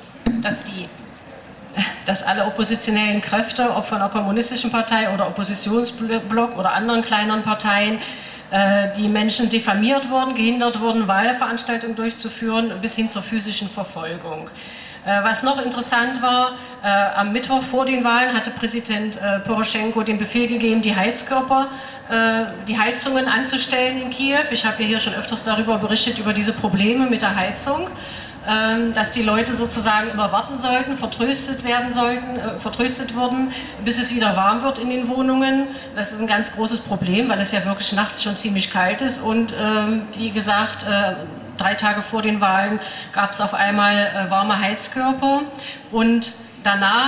dass alle oppositionellen Kräfte, ob von der kommunistischen Partei oder Oppositionsblock oder anderen kleineren Parteien, die Menschen diffamiert wurden, gehindert wurden, Wahlveranstaltungen durchzuführen, bis hin zur physischen Verfolgung. Was noch interessant war, am Mittwoch vor den Wahlen hatte Präsident Poroschenko den Befehl gegeben, die Heizungen anzustellen in Kiew. Ich habe hier schon öfters darüber berichtet, über diese Probleme mit der Heizung, dass die Leute sozusagen immer warten sollten, vertröstet wurden, bis es wieder warm wird in den Wohnungen. Das ist ein ganz großes Problem, weil es ja wirklich nachts schon ziemlich kalt ist und wie gesagt, 3 Tage vor den Wahlen gab es auf einmal warme Heizkörper und danach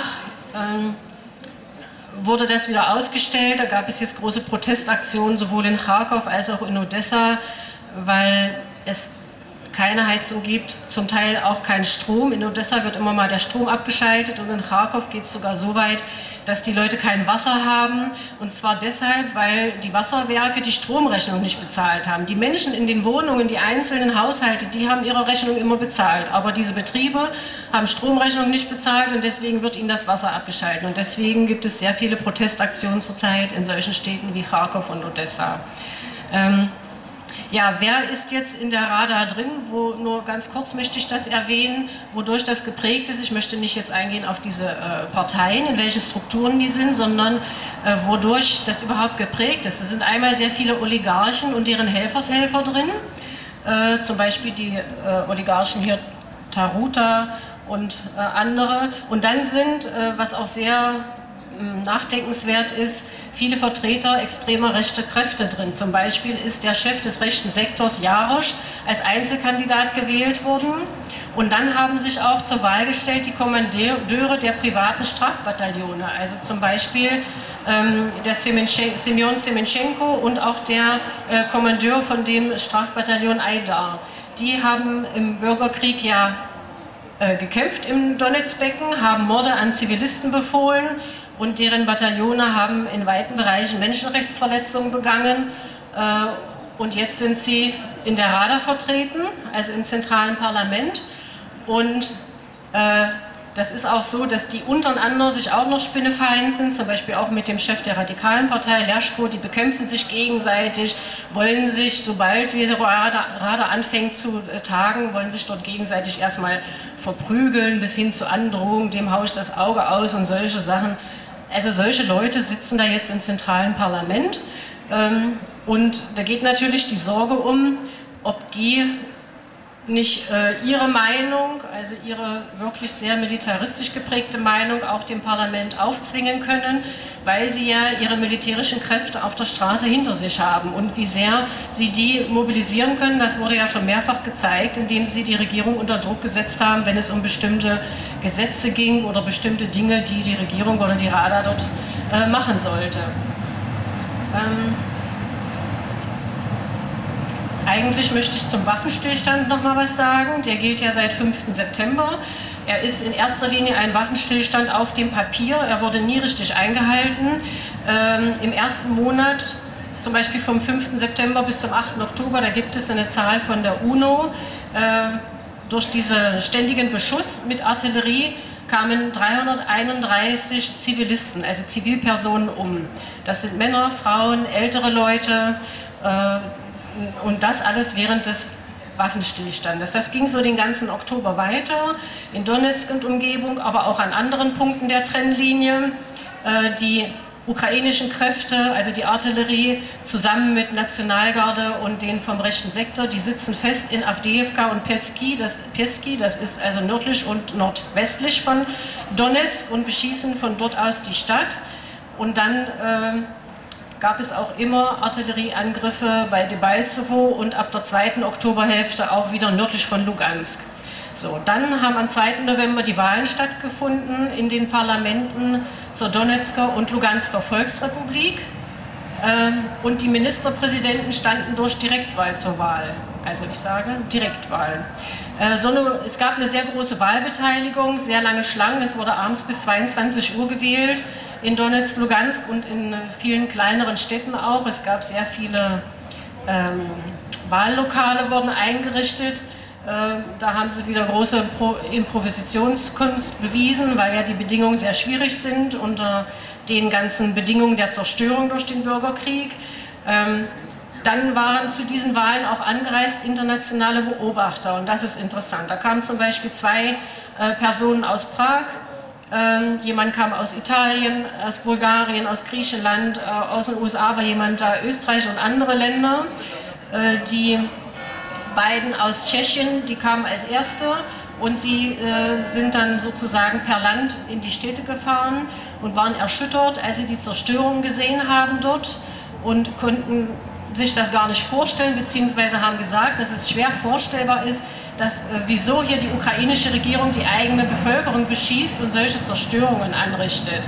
wurde das wieder ausgestellt. Da gab es jetzt große Protestaktionen, sowohl in Charkow als auch in Odessa, weil es keine Heizung gibt, zum Teil auch keinen Strom. In Odessa wird immer mal der Strom abgeschaltet und in Charkow geht es sogar so weit, dass die Leute kein Wasser haben. Und zwar deshalb, weil die Wasserwerke die Stromrechnung nicht bezahlt haben. Die Menschen in den Wohnungen, die einzelnen Haushalte, die haben ihre Rechnung immer bezahlt. Aber diese Betriebe haben Stromrechnung nicht bezahlt und deswegen wird ihnen das Wasser abgeschaltet. Und deswegen gibt es sehr viele Protestaktionen zurzeit in solchen Städten wie Charkow und Odessa. Ja, wer ist jetzt in der Rada drin? Nur ganz kurz möchte ich das erwähnen, wodurch das geprägt ist. Ich möchte nicht jetzt eingehen auf diese Parteien, in welchen Strukturen die sind, sondern wodurch das überhaupt geprägt ist. Es sind einmal sehr viele Oligarchen und deren Helfershelfer drin, zum Beispiel die Oligarchen hier Taruta und andere. Und dann sind, was auch sehr nachdenkenswert ist, viele Vertreter extremer rechter Kräfte drin. Zum Beispiel ist der Chef des rechten Sektors Jarosch als Einzelkandidat gewählt worden. Und dann haben sich auch zur Wahl gestellt die Kommandeure der privaten Strafbataillone, also zum Beispiel der Semyon Semenchenko und auch der Kommandeur von dem Strafbataillon Aidar. Die haben im Bürgerkrieg ja gekämpft im Donetsbecken, haben Morde an Zivilisten befohlen und deren Bataillone haben in weiten Bereichen Menschenrechtsverletzungen begangen. Und jetzt sind sie in der Rada vertreten, also im zentralen Parlament. Und das ist auch so, dass die untereinander sich auch noch spinnefeind sind, zum Beispiel auch mit dem Chef der radikalen Partei, Ljaschko, die bekämpfen sich gegenseitig, wollen sich, sobald diese Rada anfängt zu tagen, wollen sich dort gegenseitig erstmal verprügeln, bis hin zu Androhung, dem haue ich das Auge aus und solche Sachen. Also solche Leute sitzen da jetzt im zentralen Parlament und da geht natürlich die Sorge um, ob die nicht ihre Meinung, also ihre wirklich sehr militaristisch geprägte Meinung auch dem Parlament aufzwingen können, weil sie ja ihre militärischen Kräfte auf der Straße hinter sich haben. Und wie sehr sie die mobilisieren können, das wurde ja schon mehrfach gezeigt, indem sie die Regierung unter Druck gesetzt haben, wenn es um bestimmte Gesetze ging oder bestimmte Dinge, die die Regierung oder die Rada dort machen sollte. Eigentlich möchte ich zum Waffenstillstand noch mal was sagen. Der gilt ja seit 5. September. Er ist in erster Linie ein Waffenstillstand auf dem Papier. Er wurde nie richtig eingehalten. Im ersten Monat, zum Beispiel vom 5. September bis zum 8. Oktober, da gibt es eine Zahl von der UNO. Durch diesen ständigen Beschuss mit Artillerie kamen 331 Zivilisten, also Zivilpersonen um. Das sind Männer, Frauen, ältere Leute, und das alles während des Waffenstillstandes. Das ging so den ganzen Oktober weiter, in Donezk und Umgebung, aber auch an anderen Punkten der Trennlinie. Die ukrainischen Kräfte, also die Artillerie, zusammen mit Nationalgarde und den vom rechten Sektor, die sitzen fest in Avdiivka und Peski, das ist also nördlich und nordwestlich von Donezk, und beschießen von dort aus die Stadt. Und dann gab es auch immer Artillerieangriffe bei Debaltsevo und ab der 2. Oktoberhälfte auch wieder nördlich von Lugansk. So, dann haben am 2. November die Wahlen stattgefunden in den Parlamenten zur Donezker und Lugansker Volksrepublik. Und die Ministerpräsidenten standen durch Direktwahl zur Wahl. Also ich sage Direktwahl. Es gab eine sehr große Wahlbeteiligung, sehr lange Schlangen. Es wurde abends bis 22 Uhr gewählt, in Donetsk, Lugansk und in vielen kleineren Städten auch. Es gab sehr viele Wahllokale wurden eingerichtet. Da haben sie wieder große Improvisationskunst bewiesen, weil ja die Bedingungen sehr schwierig sind unter den ganzen Bedingungen der Zerstörung durch den Bürgerkrieg. Dann waren zu diesen Wahlen auch angereist internationale Beobachter und das ist interessant. Da kamen zum Beispiel 2 Personen aus Prag, jemand kam aus Italien, aus Bulgarien, aus Griechenland, aus den USA war jemand da, Österreich und andere Länder. Die beiden aus Tschechien, die kamen als Erste und sie sind dann sozusagen per Land in die Städte gefahren und waren erschüttert, als sie die Zerstörung gesehen haben dort und konnten sich das gar nicht vorstellen, beziehungsweise haben gesagt, dass es schwer vorstellbar ist, dass wieso hier die ukrainische Regierung die eigene Bevölkerung beschießt und solche Zerstörungen anrichtet.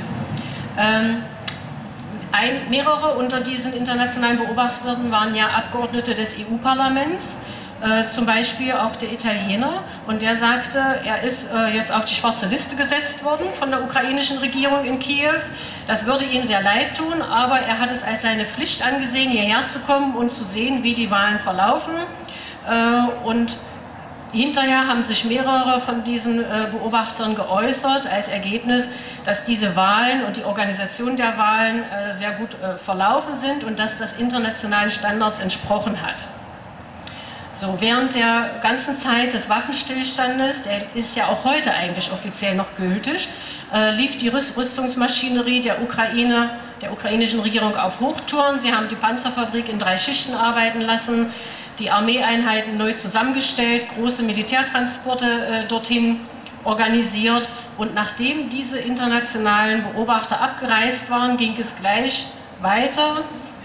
Mehrere unter diesen internationalen Beobachtern waren ja Abgeordnete des EU-Parlaments, zum Beispiel auch der Italiener, und der sagte, er ist jetzt auf die schwarze Liste gesetzt worden von der ukrainischen Regierung in Kiew. Das würde ihm sehr leid tun, aber er hat es als seine Pflicht angesehen, hierher zu kommen und zu sehen, wie die Wahlen verlaufen. Und hinterher haben sich mehrere von diesen Beobachtern geäußert als Ergebnis, dass diese Wahlen und die Organisation der Wahlen sehr gut verlaufen sind und dass das internationalen Standards entsprochen hat. So, während der ganzen Zeit des Waffenstillstandes, der ist ja auch heute eigentlich offiziell noch gültig, lief die Rüstungsmaschinerie der ukrainischen Regierung auf Hochtouren. Sie haben die Panzerfabrik in 3 Schichten arbeiten lassen, die Armeeeinheiten neu zusammengestellt, große Militärtransporte dorthin organisiert. Und nachdem diese internationalen Beobachter abgereist waren, ging es gleich weiter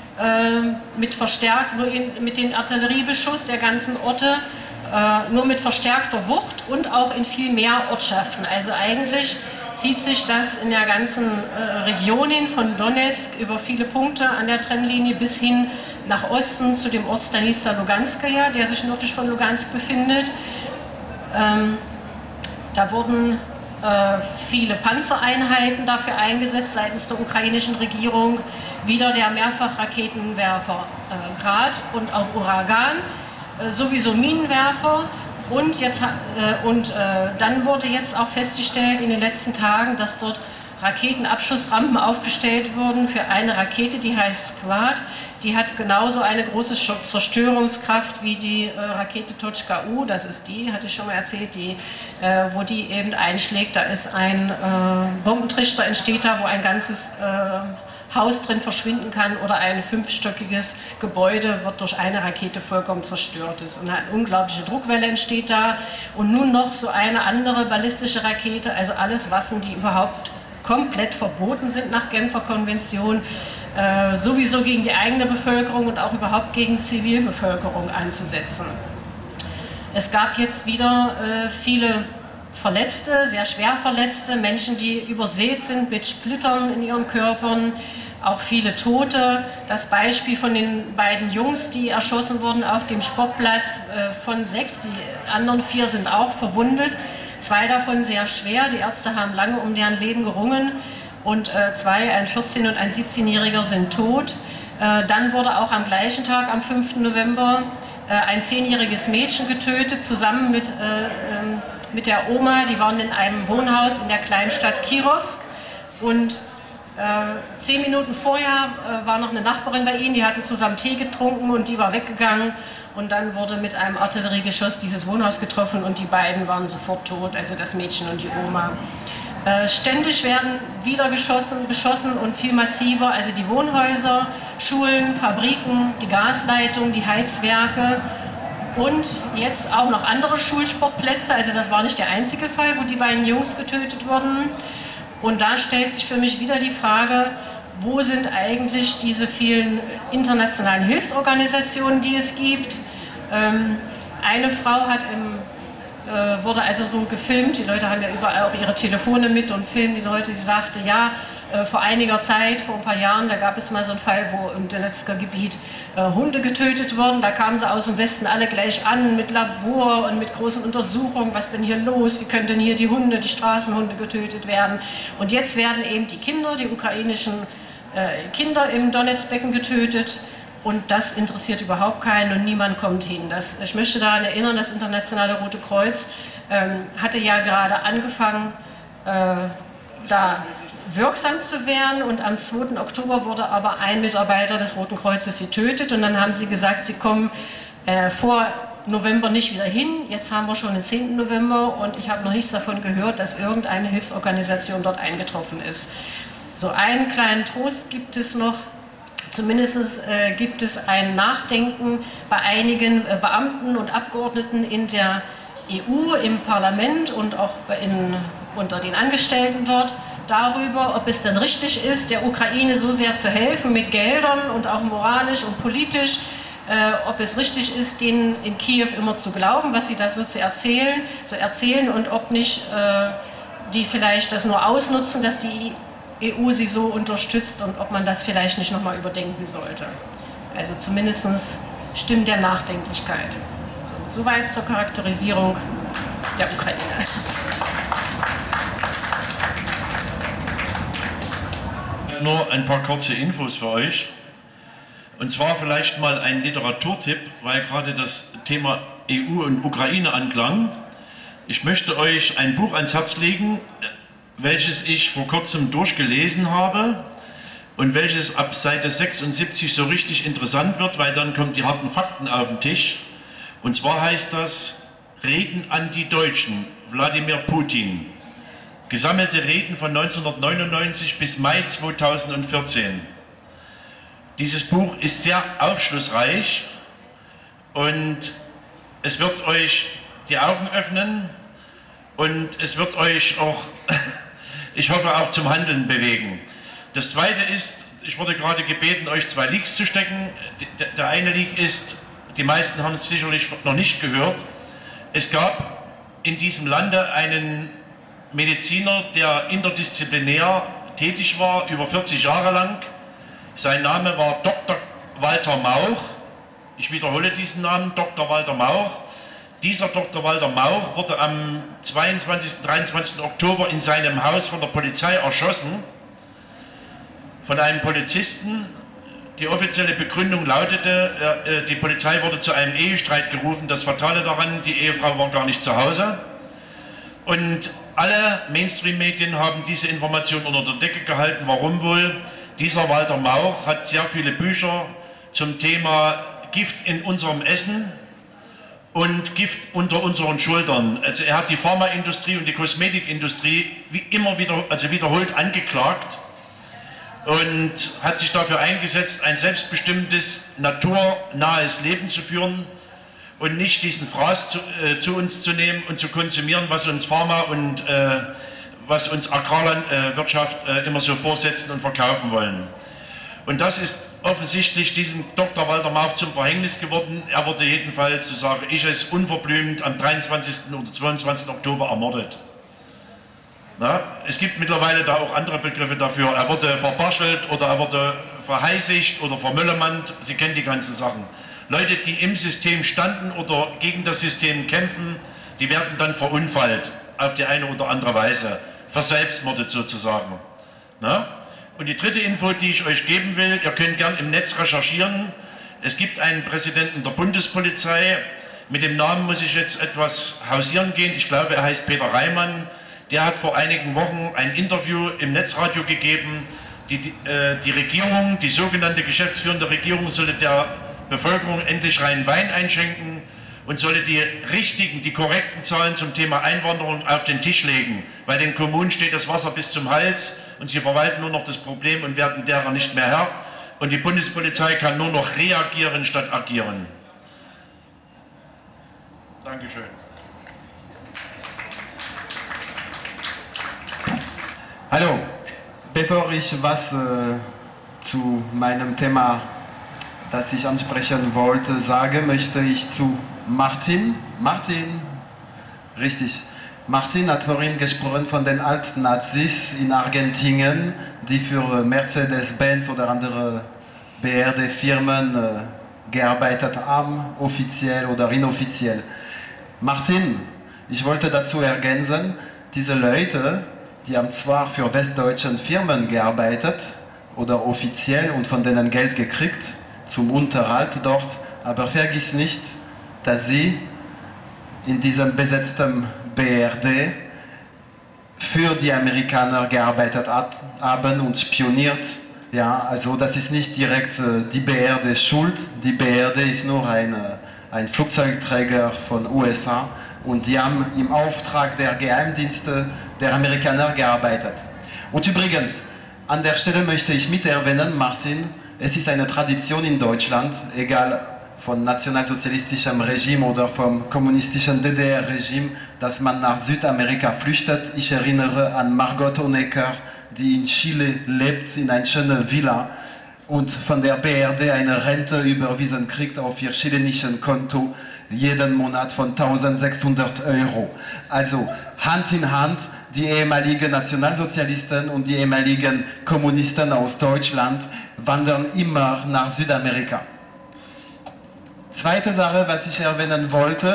mit dem Artilleriebeschuss der ganzen Orte, nur mit verstärkter Wucht und auch in viel mehr Ortschaften. Also eigentlich zieht sich das in der ganzen Region hin, von Donetsk über viele Punkte an der Trennlinie bis hin nach Osten zu dem Ort Stanitsa Luganskaja, der sich nördlich von Lugansk befindet. Da wurden viele Panzereinheiten dafür eingesetzt seitens der ukrainischen Regierung, wieder der Mehrfachraketenwerfer Grad und auch Uragan, sowieso Minenwerfer und dann wurde jetzt auch festgestellt in den letzten Tagen, dass dort Raketenabschussrampen aufgestellt wurden für eine Rakete, die heißt Squad. Die hat genauso eine große Zerstörungskraft wie die Rakete Tochka-U, das ist die, hatte ich schon mal erzählt, wo die eben einschlägt. Da ist ein Bombentrichter entsteht da, wo ein ganzes Haus drin verschwinden kann oder ein 5-stöckiges Gebäude wird durch eine Rakete vollkommen zerstört. Und eine unglaubliche Druckwelle entsteht da und nun noch so eine andere ballistische Rakete, also alles Waffen, die überhaupt komplett verboten sind nach Genfer Konvention, sowieso gegen die eigene Bevölkerung und auch überhaupt gegen Zivilbevölkerung einzusetzen. Es gab jetzt wieder viele Verletzte, sehr schwer Verletzte, Menschen, die übersät sind mit Splittern in ihren Körpern, auch viele Tote. Das Beispiel von den beiden Jungs, die erschossen wurden auf dem Sportplatz, von 6, die anderen 4 sind auch verwundet, 2 davon sehr schwer, die Ärzte haben lange um deren Leben gerungen und 2, ein 14- und ein 17-Jähriger sind tot. Dann wurde auch am gleichen Tag, am 5. November, ein 10-jähriges Mädchen getötet, zusammen mit der Oma. Die waren in einem Wohnhaus in der Kleinstadt Kirovsk und 10 Minuten vorher war noch eine Nachbarin bei ihnen, die hatten zusammen Tee getrunken und die war weggegangen und dann wurde mit einem Artilleriegeschoss dieses Wohnhaus getroffen und die beiden waren sofort tot, also das Mädchen und die Oma. Ständig werden wieder beschossen und viel massiver, also die Wohnhäuser, Schulen, Fabriken, die Gasleitung, die Heizwerke und jetzt auch noch andere Schulsportplätze, also das war nicht der einzige Fall, wo die beiden Jungs getötet wurden. Und da stellt sich für mich wieder die Frage, wo sind eigentlich diese vielen internationalen Hilfsorganisationen, die es gibt? Eine Frau wurde also so gefilmt, die Leute haben ja überall auch ihre Telefone mit und filmen die Leute, die sagte, ja, vor einiger Zeit, vor ein paar Jahren, da gab es mal so einen Fall, wo im Donetsker Gebiet Hunde getötet wurden. Da kamen sie aus dem Westen alle gleich an mit Labor und mit großen Untersuchungen, was denn hier los, wie können denn hier die Hunde, die Straßenhunde getötet werden. Und jetzt werden eben die Kinder, die ukrainischen Kinder im Donetsbecken getötet. Und das interessiert überhaupt keinen und niemand kommt hin. Ich möchte daran erinnern, das Internationale Rote Kreuz hatte ja gerade angefangen, da wirksam zu werden, und am 2. Oktober wurde aber ein Mitarbeiter des Roten Kreuzes getötet, und dann haben sie gesagt, sie kommen vor November nicht wieder hin. Jetzt haben wir schon den 10. November und ich habe noch nichts davon gehört, dass irgendeine Hilfsorganisation dort eingetroffen ist. So einen kleinen Trost gibt es noch. Zumindest gibt es ein Nachdenken bei einigen Beamten und Abgeordneten in der EU, im Parlament und auch unter den Angestellten dort darüber, ob es denn richtig ist, der Ukraine so sehr zu helfen mit Geldern und auch moralisch und politisch, ob es richtig ist, denen in Kiew immer zu glauben, was sie da so erzählen, und ob nicht die vielleicht das nur ausnutzen, dass die EU sie so unterstützt, und ob man das vielleicht nicht nochmal überdenken sollte. Also zumindest Stimmen der Nachdenklichkeit. Soweit zur Charakterisierung der Ukraine. Nur ein paar kurze Infos für euch. Und zwar vielleicht mal ein Literaturtipp, weil gerade das Thema EU und Ukraine anklang. Ich möchte euch ein Buch ans Herz legen, welches ich vor kurzem durchgelesen habe und welches ab Seite 76 so richtig interessant wird, weil dann kommen die harten Fakten auf den Tisch. Und zwar heißt das Reden an die Deutschen, Wladimir Putin. Gesammelte Reden von 1999 bis Mai 2014. Dieses Buch ist sehr aufschlussreich und es wird euch die Augen öffnen und es wird euch auch, ich hoffe, auch zum Handeln bewegen. Das Zweite ist, ich wurde gerade gebeten, euch 2 Leaks zu stecken. Der eine Leak ist, die meisten haben es sicherlich noch nicht gehört, es gab in diesem Lande einen Mediziner, der interdisziplinär tätig war, über 40 Jahre lang. Sein Name war Dr. Walter Mauch. Ich wiederhole diesen Namen, Dr. Walter Mauch. Dieser Dr. Walter Mauch wurde am 22. 23. Oktober in seinem Haus von der Polizei erschossen. Von einem Polizisten. Die offizielle Begründung lautete, die Polizei wurde zu einem Ehestreit gerufen. Das Fatale daran, die Ehefrau war gar nicht zu Hause. Und alle Mainstream-Medien haben diese Information unter der Decke gehalten. Warum wohl? Dieser Walter Mauch hat sehr viele Bücher zum Thema Gift in unserem Essen und Gift unter unseren Schultern. Also er hat die Pharmaindustrie und die Kosmetikindustrie wiederholt angeklagt und hat sich dafür eingesetzt, ein selbstbestimmtes, naturnahes Leben zu führen und nicht diesen Fraß zu uns zu nehmen und zu konsumieren, was uns Pharma und was uns Agrarwirtschaft immer so vorsetzen und verkaufen wollen. Und das ist offensichtlich diesem Dr. Walter Mauch zum Verhängnis geworden. Er wurde jedenfalls, so sage ich es, unverblümt am 23. oder 22. Oktober ermordet. Na, es gibt mittlerweile da auch andere Begriffe dafür. Er wurde verbarschelt oder er wurde verheißigt oder vermüllemannt. Sie kennen die ganzen Sachen. Leute, die im System standen oder gegen das System kämpfen, die werden dann verunfallt auf die eine oder andere Weise, verselbstmordet sozusagen. Na? Und die dritte Info, die ich euch geben will, ihr könnt gern im Netz recherchieren. Es gibt einen Präsidenten der Bundespolizei, mit dem Namen muss ich jetzt etwas hausieren gehen, ich glaube, er heißt Peter Reimann. Der hat vor einigen Wochen ein Interview im Netzradio gegeben. Die Regierung, die sogenannte geschäftsführende Regierung, solle der Bevölkerung endlich reinen Wein einschenken und solle die richtigen, die korrekten Zahlen zum Thema Einwanderung auf den Tisch legen, weil den Kommunen steht das Wasser bis zum Hals und sie verwalten nur noch das Problem und werden derer nicht mehr Herr. Und die Bundespolizei kann nur noch reagieren statt agieren. Dankeschön. Hallo, bevor ich was zu meinem Thema, das ich ansprechen wollte, sage, möchte ich zu Martin, Martin hat vorhin gesprochen von den Alt-Nazis in Argentinien, die für Mercedes-Benz oder andere BRD-Firmen gearbeitet haben, offiziell oder inoffiziell. Martin, ich wollte dazu ergänzen, diese Leute, die haben zwar für westdeutschen Firmen gearbeitet oder offiziell und von denen Geld gekriegt zum Unterhalt dort, aber vergiss nicht, dass sie in diesem besetzten BRD für die Amerikaner gearbeitet haben und spioniert. Ja, also das ist nicht direkt die BRD schuld, die BRD ist nur ein Flugzeugträger von USA und die haben im Auftrag der Geheimdienste der Amerikaner gearbeitet. Und übrigens, an der Stelle möchte ich mit erwähnen, Martin, es ist eine Tradition in Deutschland, egal von nationalsozialistischem Regime oder vom kommunistischen DDR-Regime, dass man nach Südamerika flüchtet. Ich erinnere an Margot Honecker, die in Chile lebt, in einer schönen Villa und von der BRD eine Rente überwiesen kriegt auf ihr chilenischen Konto, jeden Monat von 1.600 €. Also Hand in Hand, die ehemaligen Nationalsozialisten und die ehemaligen Kommunisten aus Deutschland wandern immer nach Südamerika. Zweite Sache, was ich erwähnen wollte,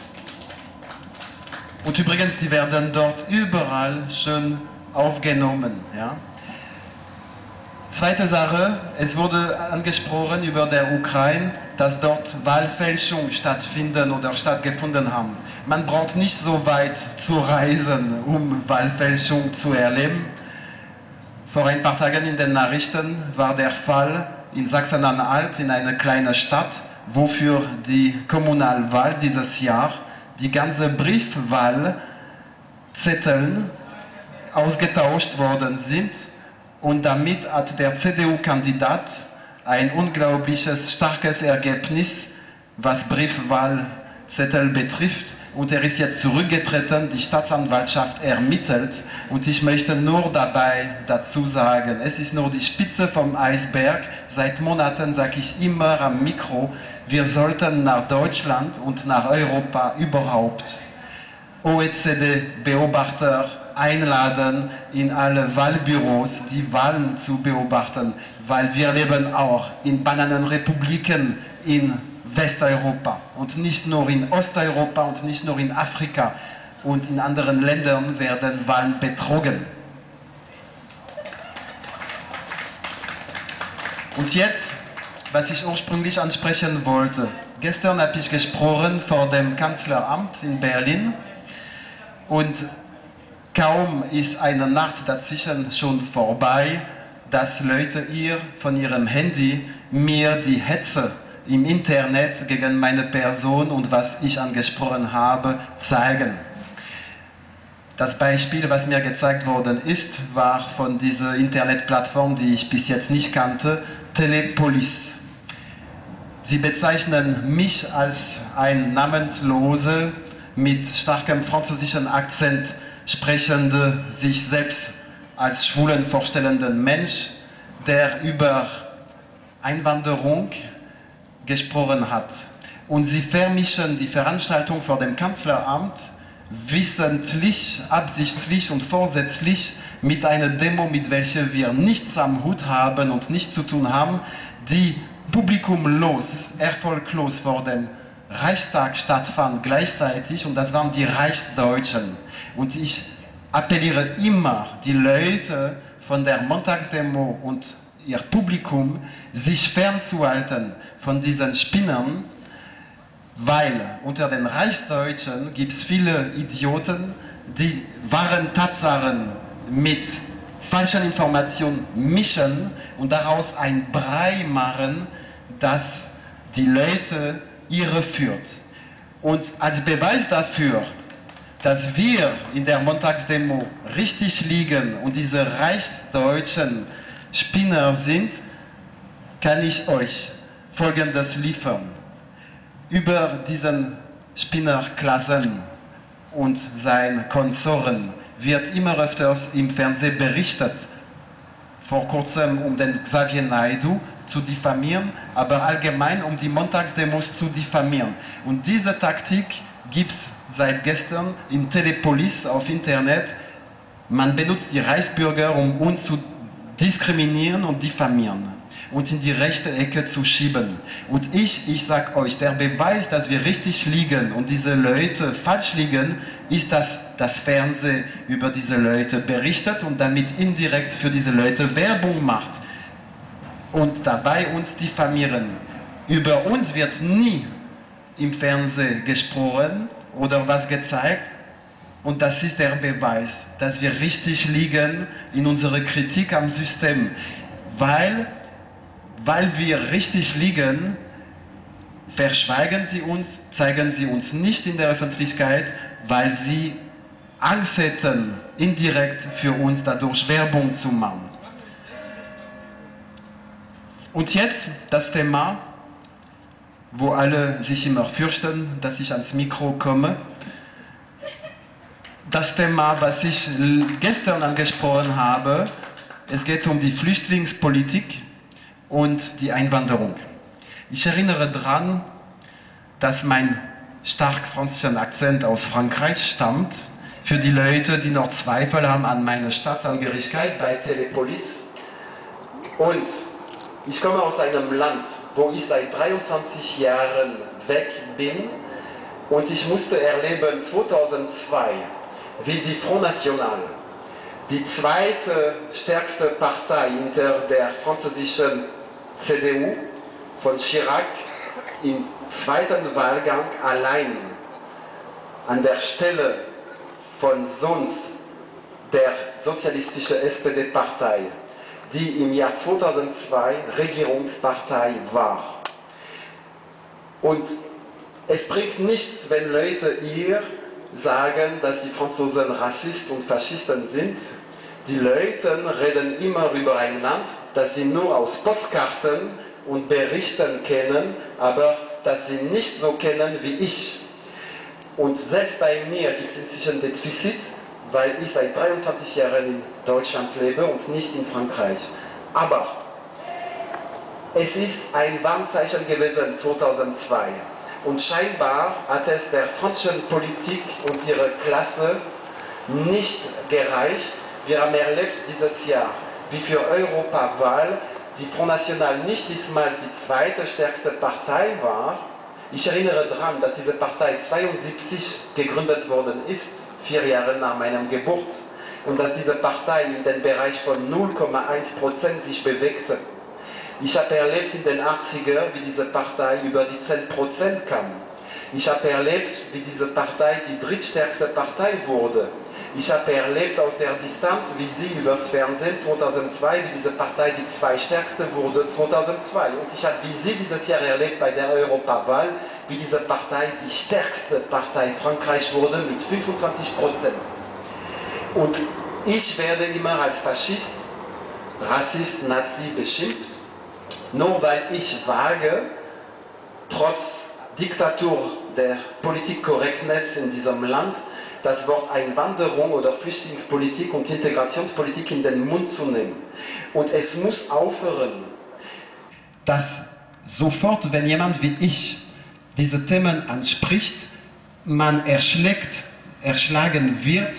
und übrigens, die werden dort überall schön aufgenommen. Ja? Zweite Sache, es wurde angesprochen über der Ukraine, dass dort Wahlfälschungen stattfinden oder stattgefunden haben. Man braucht nicht so weit zu reisen, um Wahlfälschung zu erleben. Vor ein paar Tagen in den Nachrichten war der Fall in Sachsen-Anhalt, in einer kleinen Stadt, wo für die Kommunalwahl dieses Jahr die ganze Briefwahlzettel ausgetauscht worden sind und damit hat der CDU-Kandidat ein unglaubliches, starkes Ergebnis, was Briefwahlzettel betrifft und er ist jetzt zurückgetreten, die Staatsanwaltschaft ermittelt und ich möchte nur dabei dazu sagen, es ist nur die Spitze vom Eisberg, seit Monaten sage ich immer am Mikro, wir sollten nach Deutschland und nach Europa überhaupt OECD-Beobachter einladen, in alle Wahlbüros die Wahlen zu beobachten, weil wir leben auch in Bananenrepubliken in Westeuropa und nicht nur in Osteuropa und nicht nur in Afrika und in anderen Ländern werden Wahlen betrogen. Und jetzt, was ich ursprünglich ansprechen wollte. Gestern habe ich gesprochen vor dem Kanzleramt in Berlin und kaum ist eine Nacht dazwischen schon vorbei, dass Leute von ihrem Handy mir die Hetze im Internet gegen meine Person und was ich angesprochen habe, zeigen. Das Beispiel, was mir gezeigt worden ist, war von dieser Internetplattform, die ich bis jetzt nicht kannte, Telepolis. Sie bezeichnen mich als ein namenslose, mit starkem französischen Akzent sprechende, sich selbst als schwulen vorstellenden Mensch, der über Einwanderung gesprochen hat. Und sie vermischen die Veranstaltung vor dem Kanzleramt wissentlich, absichtlich und vorsätzlich mit einer Demo, mit welcher wir nichts am Hut haben und nichts zu tun haben, die publikumlos, erfolglos vor dem Reichstag stattfand gleichzeitig und das waren die Reichsdeutschen. Und ich appelliere immer die Leute von der Montagsdemo und ihr Publikum, sich fernzuhalten von diesen Spinnern, weil unter den Reichsdeutschen gibt es viele Idioten, die wahren Tatsachen mit falschen Informationen mischen und daraus ein Brei machen, das die Leute irreführt. Und als Beweis dafür, dass wir in der Montagsdemo richtig liegen und diese reichsdeutschen Spinner sind, kann ich euch Folgendes liefern. Über diesen Spinnerklassen und seine Konsorten wird immer öfters im Fernsehen berichtet. Vor kurzem um den Xavier Naidoo zu diffamieren, aber allgemein um die Montagsdemos zu diffamieren. Und diese Taktik gibt es seit gestern in Telepolis auf Internet, man benutzt die Reichsbürger, um uns zu diskriminieren und diffamieren und in die rechte Ecke zu schieben. Und ich sag euch, der Beweis, dass wir richtig liegen und diese Leute falsch liegen, ist, dass das Fernsehen über diese Leute berichtet und damit indirekt für diese Leute Werbung macht und dabei uns diffamieren. Über uns wird nie im Fernsehen gesprochen oder was gezeigt. Und das ist der Beweis, dass wir richtig liegen in unserer Kritik am System. Weil wir richtig liegen, verschweigen sie uns, zeigen sie uns nicht in der Öffentlichkeit, weil sie Angst hätten, indirekt für uns dadurch Werbung zu machen. Und jetzt das Thema, wo alle sich immer fürchten, dass ich ans Mikro komme. Das Thema, was ich gestern angesprochen habe, es geht um die Flüchtlingspolitik und die Einwanderung. Ich erinnere daran, dass mein stark französischer Akzent aus Frankreich stammt. Für die Leute, die noch Zweifel haben an meiner Staatsangehörigkeit bei Telepolis. Und ich komme aus einem Land, wo ich seit 23 Jahren weg bin und ich musste erleben 2002, wie die Front National, die zweite stärkste Partei hinter der französischen CDU von Chirac, im zweiten Wahlgang allein an der Stelle von sonst der sozialistischen SPD-Partei, die im Jahr 2002 Regierungspartei war. Und es bringt nichts, wenn Leute hier sagen, dass die Franzosen Rassisten und Faschisten sind. Die Leute reden immer über ein Land, das sie nur aus Postkarten und Berichten kennen, aber das sie nicht so kennen wie ich. Und selbst bei mir gibt es inzwischen Defizit, weil ich seit 23 Jahren in Deutschland lebe und nicht in Frankreich. Aber es ist ein Warnzeichen gewesen 2002. Und scheinbar hat es der französischen Politik und ihrer Klasse nicht gereicht. Wir haben erlebt dieses Jahr, wie für Europawahl die Front National nicht diesmal die zweite stärkste Partei war. Ich erinnere daran, dass diese Partei 1972 gegründet worden ist, 4 Jahre nach meiner Geburt, und dass diese Partei in den Bereich von 0,1% sich bewegte. Ich habe erlebt in den 80er, wie diese Partei über die 10% kam. Ich habe erlebt, wie diese Partei die drittstärkste Partei wurde. Ich habe erlebt aus der Distanz, wie sie übers Fernsehen 2002, wie diese Partei die zweitstärkste wurde 2002. Und ich habe wie sie dieses Jahr erlebt bei der Europawahl, wie diese Partei die stärkste Partei Frankreich wurde mit 25%. Und ich werde immer als Faschist, Rassist, Nazi beschimpft, nur weil ich wage, trotz Diktatur der Politikkorrektness in diesem Land, das Wort Einwanderung oder Flüchtlingspolitik und Integrationspolitik in den Mund zu nehmen. Und es muss aufhören, dass sofort, wenn jemand wie ich diese Themen anspricht, man erschlagen wird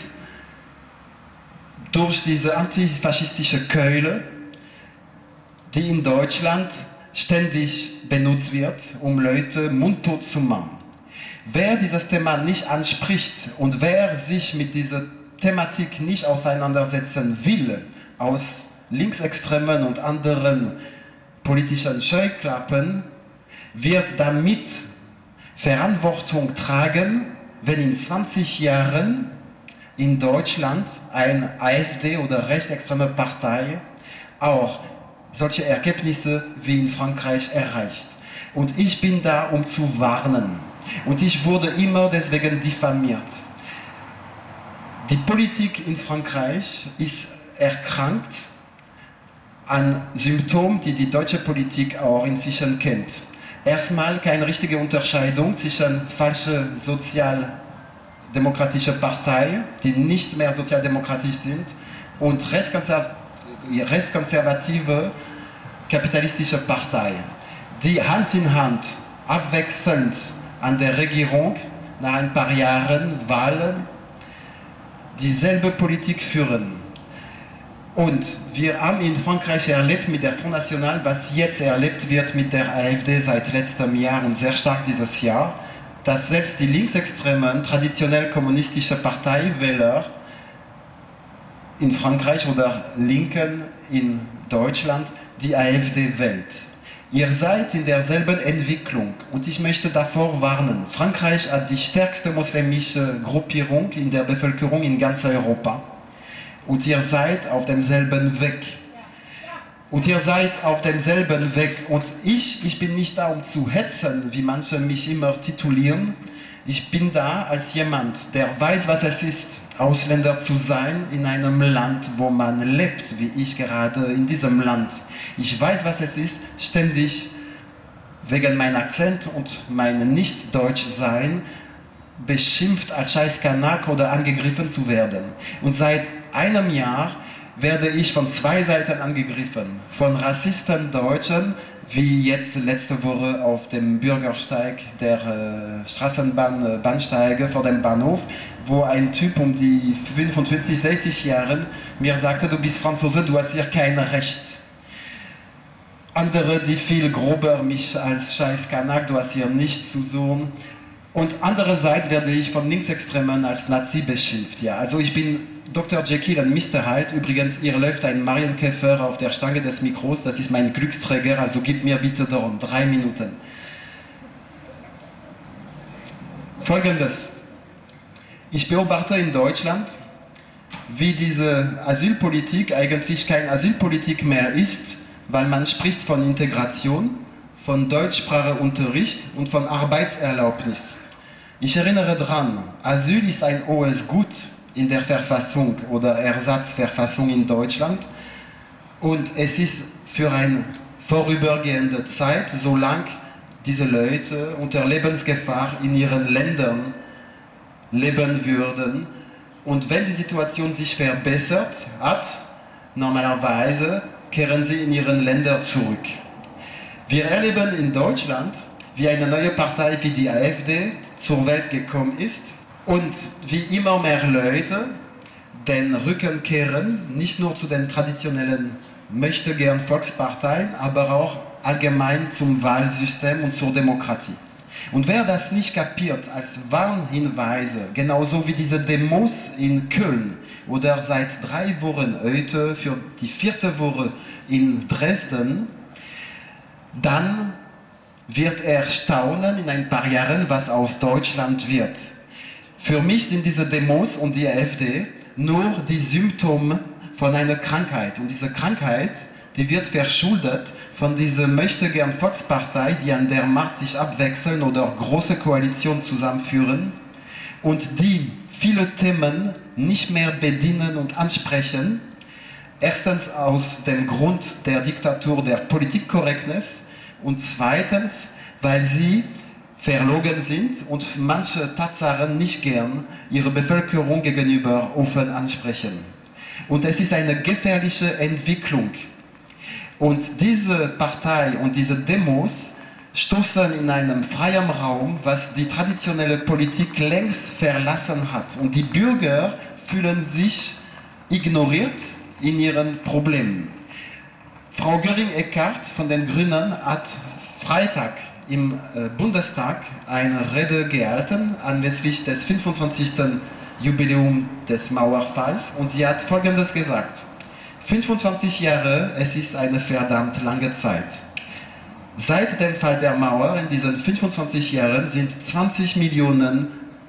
durch diese antifaschistische Keule, die in Deutschland ständig benutzt wird, um Leute mundtot zu machen. Wer dieses Thema nicht anspricht und wer sich mit dieser Thematik nicht auseinandersetzen will, aus Linksextremen und anderen politischen Scheuklappen, wird damit Verantwortung tragen, wenn in 20 Jahren in Deutschland eine AfD oder rechtsextreme Partei auch solche Ergebnisse wie in Frankreich erreicht. Und ich bin da, um zu warnen. Und ich wurde immer deswegen diffamiert. Die Politik in Frankreich ist erkrankt an Symptomen, die die deutsche Politik auch inzwischen kennt. Erstmal keine richtige Unterscheidung zwischen falsche sozialdemokratische Partei, die nicht mehr sozialdemokratisch sind, und rechtskonservative kapitalistische Partei, die Hand in Hand abwechselnd an der Regierung nach ein paar Jahren Wahlen dieselbe Politik führen. Und wir haben in Frankreich erlebt mit der Front National, was jetzt erlebt wird mit der AfD seit letztem Jahr und sehr stark dieses Jahr, dass selbst die linksextremen, traditionell kommunistische Parteiwähler in Frankreich oder Linken in Deutschland die AfD wählt. Ihr seid in derselben Entwicklung und ich möchte davor warnen. Frankreich hat die stärkste muslimische Gruppierung in der Bevölkerung in ganz Europa. Und ihr seid auf demselben Weg. Und ihr seid auf demselben Weg. Und ich bin nicht da, um zu hetzen, wie manche mich immer titulieren. Ich bin da als jemand, der weiß, was es ist, Ausländer zu sein in einem Land, wo man lebt, wie ich gerade in diesem Land. Ich weiß, was es ist, ständig wegen meinem Akzent und meinem Nicht-Deutsch-Sein beschimpft als Scheißkanak oder angegriffen zu werden. Und seit einem Jahr werde ich von zwei Seiten angegriffen. Von Rassisten Deutschen, wie jetzt letzte Woche auf dem Bürgersteig der Straßenbahnsteige vor dem Bahnhof, wo ein Typ um die 55, 60 Jahre mir sagte, du bist Franzose, du hast hier kein Recht. Andere, die viel grober mich als Scheißkanak, du hast hier nichts zu suchen. Und andererseits werde ich von Linksextremen als Nazi beschimpft. Ja, also ich bin Dr. Jekyll und Mr. Hyde. Übrigens, hier läuft ein Marienkäfer auf der Stange des Mikros. Das ist mein Glücksträger, also gib mir bitte darum 3 Minuten. Folgendes. Ich beobachte in Deutschland, wie diese Asylpolitik eigentlich keine Asylpolitik mehr ist, weil man spricht von Integration, von Deutschspracheunterricht und von Arbeitserlaubnis. Ich erinnere daran, Asyl ist ein hohes Gut in der Verfassung oder Ersatzverfassung in Deutschland und es ist für eine vorübergehende Zeit, solange diese Leute unter Lebensgefahr in ihren Ländern leben würden. Und wenn die Situation sich verbessert hat, normalerweise kehren sie in ihren Länder zurück. Wir erleben in Deutschland, wie eine neue Partei wie die AfD zur Welt gekommen ist und wie immer mehr Leute den Rücken kehren, nicht nur zu den traditionellen möchtegern Volksparteien, aber auch allgemein zum Wahlsystem und zur Demokratie. Und wer das nicht kapiert als Warnhinweise, genauso wie diese Demos in Köln oder seit 3 Wochen heute für die 4. Woche in Dresden, dann wird er staunen in ein paar Jahren, was aus Deutschland wird. Für mich sind diese Demos und die AfD nur die Symptome von einer Krankheit. Und diese Krankheit, die wird verschuldet von dieser möchtegern Volkspartei, die an der Macht sich abwechseln oder große Koalitionen zusammenführen und die viele Themen nicht mehr bedienen und ansprechen. Erstens aus dem Grund der Diktatur der Politikkorrektness und zweitens, weil sie verlogen sind und manche Tatsachen nicht gern ihre Bevölkerung gegenüber offen ansprechen. Und es ist eine gefährliche Entwicklung. Und diese Partei und diese Demos stoßen in einem freien Raum, was die traditionelle Politik längst verlassen hat. Und die Bürger fühlen sich ignoriert in ihren Problemen. Frau Göring-Eckardt von den Grünen hat Freitag im Bundestag eine Rede gehalten anlässlich des 25. Jubiläums des Mauerfalls und sie hat Folgendes gesagt: 25 Jahre, es ist eine verdammt lange Zeit. Seit dem Fall der Mauer in diesen 25 Jahren sind 20 Millionen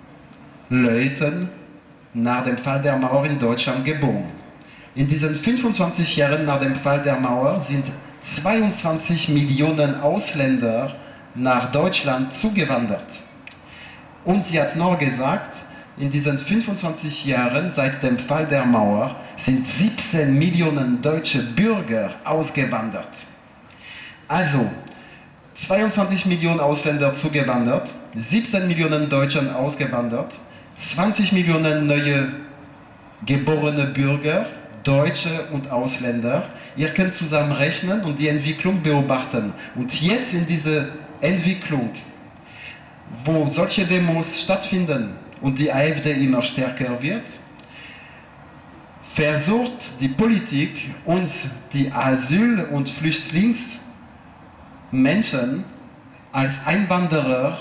Leute nach dem Fall der Mauer in Deutschland geboren. In diesen 25 Jahren nach dem Fall der Mauer sind 22 Millionen Ausländer nach Deutschland zugewandert. Und sie hat noch gesagt, in diesen 25 Jahren seit dem Fall der Mauer sind 17 Millionen deutsche Bürger ausgewandert. Also 22 Millionen Ausländer zugewandert, 17 Millionen Deutschen ausgewandert, 20 Millionen neue geborene Bürger, Deutsche und Ausländer. Ihr könnt zusammenrechnen und die Entwicklung beobachten. Und jetzt in dieser Entwicklung wo solche Demos stattfinden und die AfD immer stärker wird, versucht die Politik, uns die Asyl- und Flüchtlingsmenschen als Einwanderer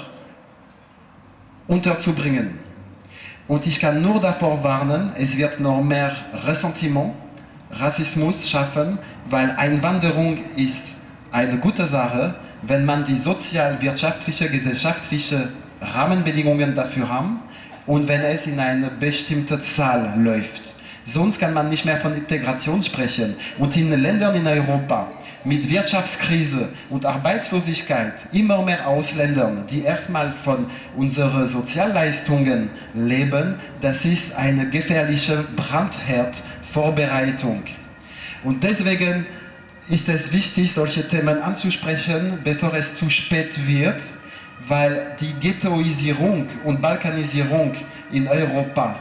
unterzubringen. Und ich kann nur davor warnen, es wird noch mehr Ressentiment, Rassismus schaffen, weil Einwanderung ist eine gute Sache, wenn man die sozial-wirtschaftliche, gesellschaftliche Rahmenbedingungen dafür haben und wenn es in eine bestimmte Zahl läuft. Sonst kann man nicht mehr von Integration sprechen. Und in Ländern in Europa mit Wirtschaftskrise und Arbeitslosigkeit immer mehr Ausländern, die erstmal von unseren Sozialleistungen leben, das ist eine gefährliche Brandherdvorbereitung. Und deswegen ist es wichtig, solche Themen anzusprechen, bevor es zu spät wird, weil die Ghettoisierung und Balkanisierung in Europa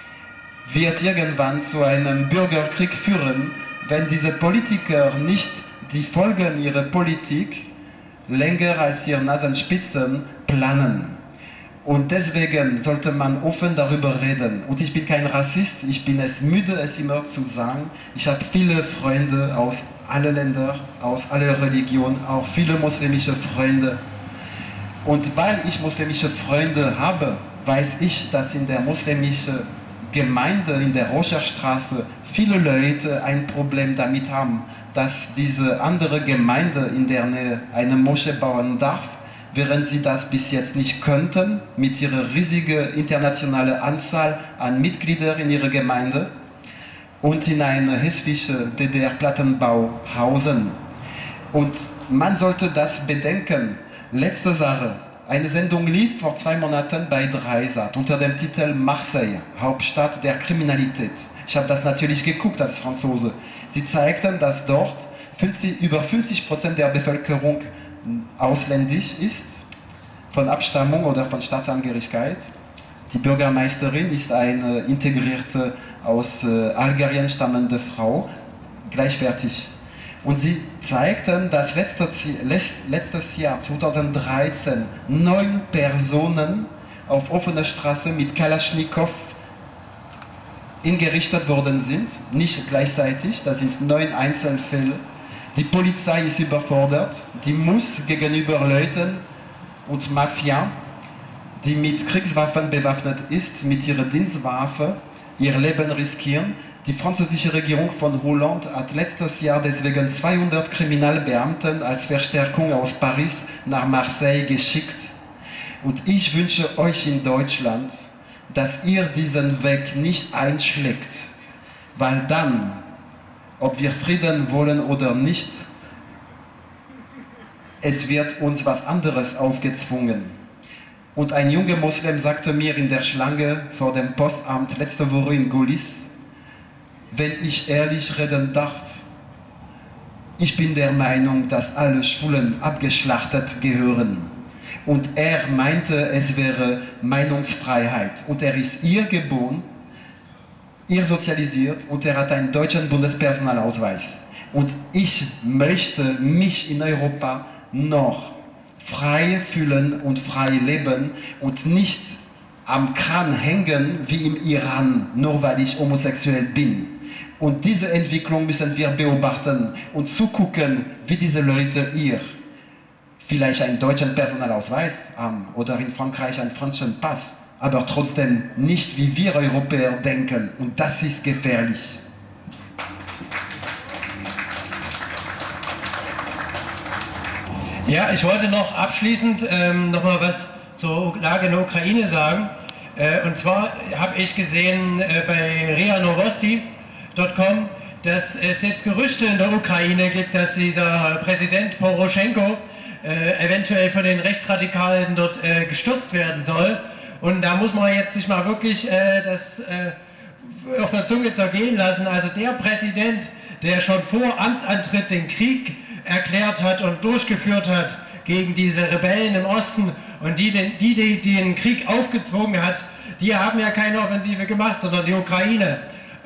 wird irgendwann zu einem Bürgerkrieg führen, wenn diese Politiker nicht die Folgen ihrer Politik länger als ihre Nasenspitzen planen. Und deswegen sollte man offen darüber reden. Und ich bin kein Rassist, ich bin es müde, es immer zu sagen. Ich habe viele Freunde aus allen Ländern, aus allen Religionen, auch viele muslimische Freunde. Und weil ich muslimische Freunde habe, weiß ich, dass in der muslimischen Gemeinde in der Rocherstraße viele Leute ein Problem damit haben, dass diese andere Gemeinde in der Nähe eine Moschee bauen darf, während sie das bis jetzt nicht könnten, mit ihrer riesigen internationalen Anzahl an Mitgliedern in ihrer Gemeinde und in einem hässlichen DDR-Plattenbau hausen. Und man sollte das bedenken. Letzte Sache. Eine Sendung lief vor 2 Monaten bei Dreisat unter dem Titel Marseille, Hauptstadt der Kriminalität. Ich habe das natürlich geguckt als Franzose. Sie zeigten, dass dort über 50% der Bevölkerung ausländisch ist, von Abstammung oder von Staatsangehörigkeit. Die Bürgermeisterin ist eine integrierte, aus Algerien stammende Frau, gleichwertig. Und sie zeigten, dass letztes Jahr, 2013, 9 Personen auf offener Straße mit Kalaschnikow hingerichtet worden sind. Nicht gleichzeitig, das sind 9 Einzelfälle. Die Polizei ist überfordert, die muss gegenüber Leuten und Mafia, die mit Kriegswaffen bewaffnet ist, mit ihrer Dienstwaffe ihr Leben riskieren. Die französische Regierung von Hollande hat letztes Jahr deswegen 200 Kriminalbeamten als Verstärkung aus Paris nach Marseille geschickt. Und ich wünsche euch in Deutschland, dass ihr diesen Weg nicht einschlägt, weil dann, ob wir Frieden wollen oder nicht, es wird uns was anderes aufgezwungen. Und ein junger Moslem sagte mir in der Schlange vor dem Postamt letzte Woche in Golis, wenn ich ehrlich reden darf, ich bin der Meinung, dass alle Schwulen abgeschlachtet gehören. Und er meinte, es wäre Meinungsfreiheit. Und er ist hier geboren, hier sozialisiert und er hat einen deutschen Bundespersonalausweis. Und ich möchte mich in Europa noch frei fühlen und frei leben und nicht am Kran hängen wie im Iran, nur weil ich homosexuell bin. Und diese Entwicklung müssen wir beobachten und zugucken, wie diese Leute hier vielleicht einen deutschen Personalausweis haben oder in Frankreich einen französischen Pass, aber trotzdem nicht wie wir Europäer denken. Und das ist gefährlich. Ja, ich wollte noch abschließend noch mal was zur Lage in der Ukraine sagen. Und zwar habe ich gesehen bei RIA Novosti.com, dass es jetzt Gerüchte in der Ukraine gibt, dass dieser Präsident Poroschenko eventuell von den Rechtsradikalen dort gestürzt werden soll. Und da muss man jetzt sich mal wirklich das auf der Zunge zergehen lassen. Also der Präsident, der schon vor Amtsantritt den Krieg erklärt hat und durchgeführt hat gegen diese Rebellen im Osten und die den Krieg aufgezwungen hat, die haben ja keine Offensive gemacht, sondern die Ukraine.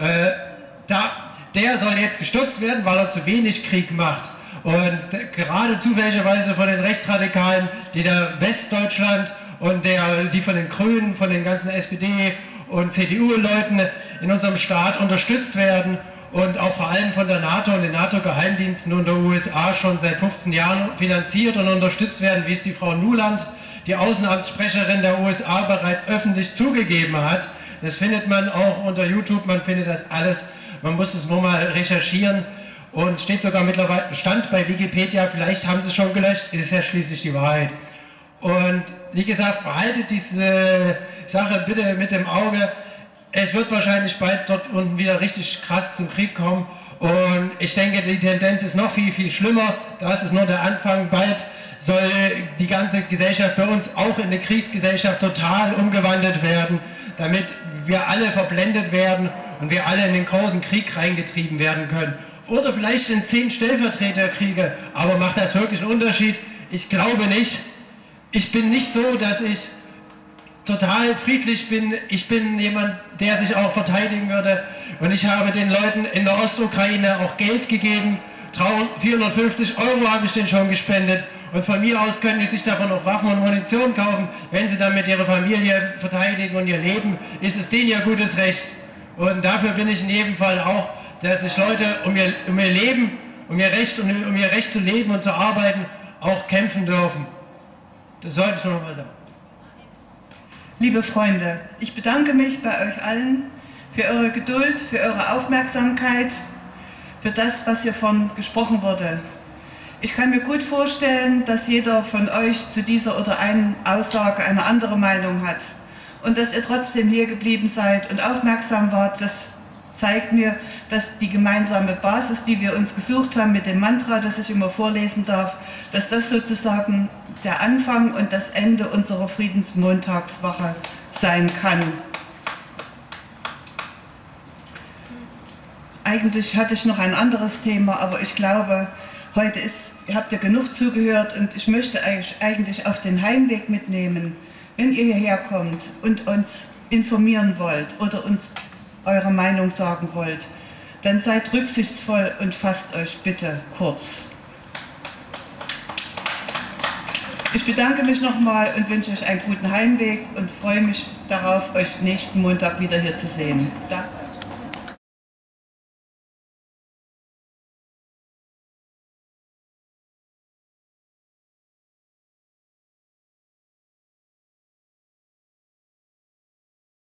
Der soll jetzt gestürzt werden, weil er zu wenig Krieg macht. Und gerade zufälligerweise von den Rechtsradikalen, die da Westdeutschland und die von den Grünen, von den ganzen SPD und CDU-Leuten in unserem Staat unterstützt werden und auch vor allem von der NATO und den NATO-Geheimdiensten und der USA schon seit 15 Jahren finanziert und unterstützt werden, wie es die Frau Nuland, die Außenamtssprecherin der USA, bereits öffentlich zugegeben hat. Das findet man auch unter YouTube, man findet das alles, man muss es nur mal recherchieren und es steht sogar mittlerweile, stand bei Wikipedia, vielleicht haben sie es schon gelöscht, ist ja schließlich die Wahrheit. Und wie gesagt, behaltet diese Sache bitte mit dem Auge. Es wird wahrscheinlich bald dort unten wieder richtig krass zum Krieg kommen und ich denke, die Tendenz ist noch viel, viel schlimmer. Das ist nur der Anfang. Bald soll die ganze Gesellschaft bei uns auch in eine Kriegsgesellschaft total umgewandelt werden, damit wir alle verblendet werden und wir alle in den großen Krieg reingetrieben werden können. Oder vielleicht in 10 Stellvertreterkriege, aber macht das wirklich einen Unterschied? Ich glaube nicht. Ich bin nicht so, dass ich total friedlich bin. Ich bin jemand, der sich auch verteidigen würde. Und ich habe den Leuten in der Ostukraine auch Geld gegeben. 450 € habe ich denen schon gespendet. Und von mir aus können die sich davon auch Waffen und Munition kaufen. Wenn sie damit ihre Familie verteidigen und ihr Leben, ist es denen ja gutes Recht. Und dafür bin ich in jedem Fall auch, dass sich Leute um ihr Leben, um ihr Recht zu leben und zu arbeiten, auch kämpfen dürfen. Das sollte ich noch mal sagen. Liebe Freunde, ich bedanke mich bei euch allen für eure Geduld, für eure Aufmerksamkeit, für das, was hier von gesprochen wurde. Ich kann mir gut vorstellen, dass jeder von euch zu dieser oder einen Aussage eine andere Meinung hat. Und dass ihr trotzdem hier geblieben seid und aufmerksam wart, das zeigt mir, dass die gemeinsame Basis, die wir uns gesucht haben mit dem Mantra, das ich immer vorlesen darf, dass das sozusagen der Anfang und das Ende unserer Friedensmontagswache sein kann. Eigentlich hatte ich noch ein anderes Thema, aber ich glaube, heute habt ihr genug zugehört und ich möchte euch eigentlich auf den Heimweg mitnehmen. Wenn ihr hierher kommt und uns informieren wollt oder uns eure Meinung sagen wollt, dann seid rücksichtsvoll und fasst euch bitte kurz. Ich bedanke mich nochmal und wünsche euch einen guten Heimweg und freue mich darauf, euch nächsten Montag wieder hier zu sehen. Danke.